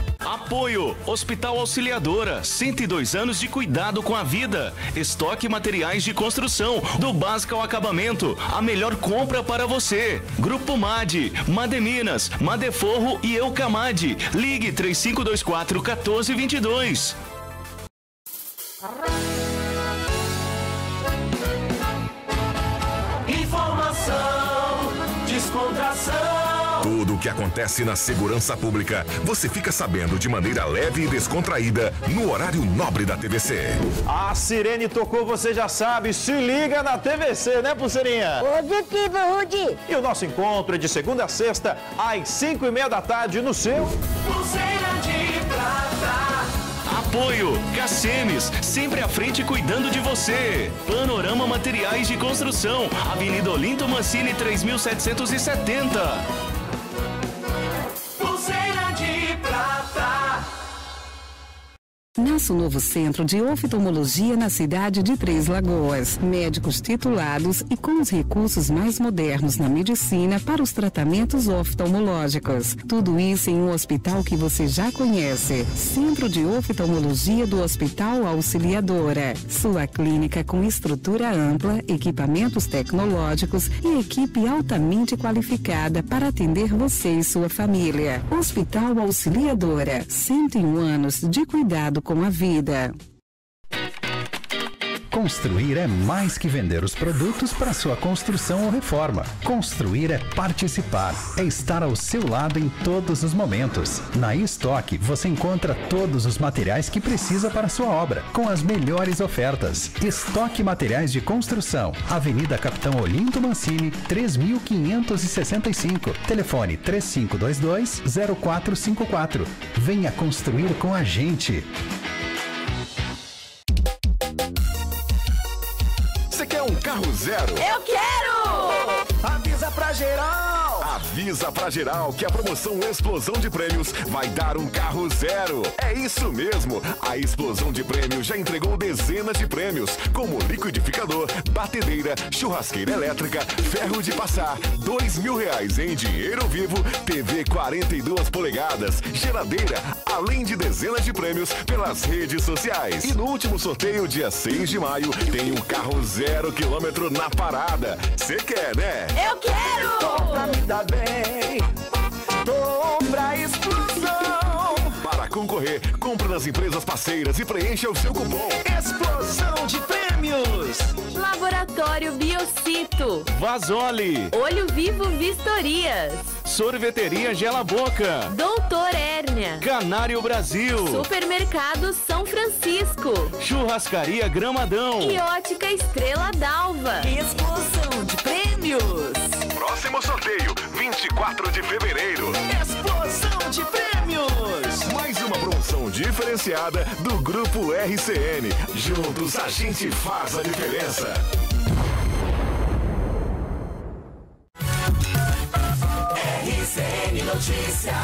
Apoio Hospital Auxiliadora, cento e dois anos de cuidado com a vida. Estoque materiais de construção, do básico ao acabamento. A melhor compra para você. Grupo MAD, Mademinas, Madeforro e Eucamad. Ligue três cinco dois quatro, um quatro dois dois. Informação, descontração. Tudo o que acontece na segurança pública, você fica sabendo de maneira leve e descontraída no horário nobre da T V C. A sirene tocou, você já sabe, se liga na T V C, né, Pulseirinha? Positivo, Rudy. E o nosso encontro é de segunda a sexta, às cinco e meia da tarde, no seu... Pulseira de prata. Apoio Cacemes, sempre à frente cuidando de você. Panorama Materiais de Construção, Avenida Olinto Mancini três mil setecentos e setenta. Pulseira de prata. Nasce o novo centro de oftalmologia na cidade de Três Lagoas. Médicos titulados e com os recursos mais modernos na medicina para os tratamentos oftalmológicos. Tudo isso em um hospital que você já conhece. Centro de Oftalmologia do Hospital Auxiliadora. Sua clínica com estrutura ampla, equipamentos tecnológicos e equipe altamente qualificada para atender você e sua família. Hospital Auxiliadora. cento e um anos de cuidado com a vida. Construir é mais que vender os produtos para sua construção ou reforma. Construir é participar, é estar ao seu lado em todos os momentos. Na Estoque você encontra todos os materiais que precisa para sua obra, com as melhores ofertas. Estoque Materiais de Construção, Avenida Capitão Olinto Mancini, três mil quinhentos e sessenta e cinco. Telefone três cinco dois dois, zero quatro cinco quatro. Venha construir com a gente. Você quer um carro zero? Eu quero! Avisa pra geral! Avisa pra geral que a promoção Explosão de Prêmios vai dar um carro zero. É isso mesmo! A Explosão de Prêmios já entregou dezenas de prêmios, como liquidificador, batedeira, churrasqueira elétrica, ferro de passar, dois mil reais em dinheiro vivo, T V quarenta e duas polegadas, geladeira, além de dezenas de prêmios pelas redes sociais. E no último sorteio, dia seis de maio, tem um carro zero quilômetro na parada. Cê quer, né? Eu quero! Tô pra me dar bem, tô pra explosão. Para concorrer, compre nas empresas parceiras e preencha o seu cupom. Explosão de prêmios! Laboratório Biocito. Vasoli. Olho Vivo Vistorias. Sorveteria Gela Boca. Doutor Hérnia. Canário Brasil. Supermercado São Francisco. Churrascaria Gramadão. E Ótica Estrela d'Alva. Explosão de prêmios. Próximo sorteio, vinte e quatro de fevereiro. Explosão de prêmios! Mais uma promoção diferenciada do Grupo R C N. Juntos a gente faz a diferença. R C N Notícias.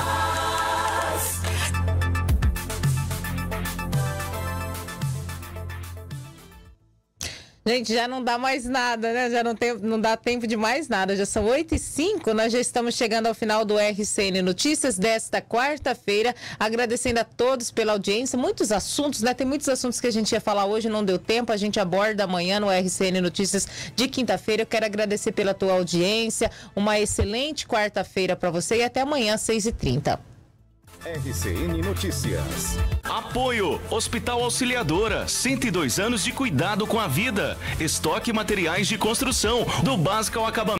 Gente, já não dá mais nada, né? Já não, tem, não dá tempo de mais nada. Já são oito e cinco, nós já estamos chegando ao final do R C N Notícias desta quarta-feira. Agradecendo a todos pela audiência. Muitos assuntos, né? Tem muitos assuntos que a gente ia falar hoje, não deu tempo. A gente aborda amanhã no R C N Notícias de quinta-feira. Eu quero agradecer pela tua audiência. Uma excelente quarta-feira para você e até amanhã, seis e trinta. R C N Notícias. Apoio Hospital Auxiliadora, cento e dois anos de cuidado com a vida. Estoque materiais de construção, do básico ao acabamento.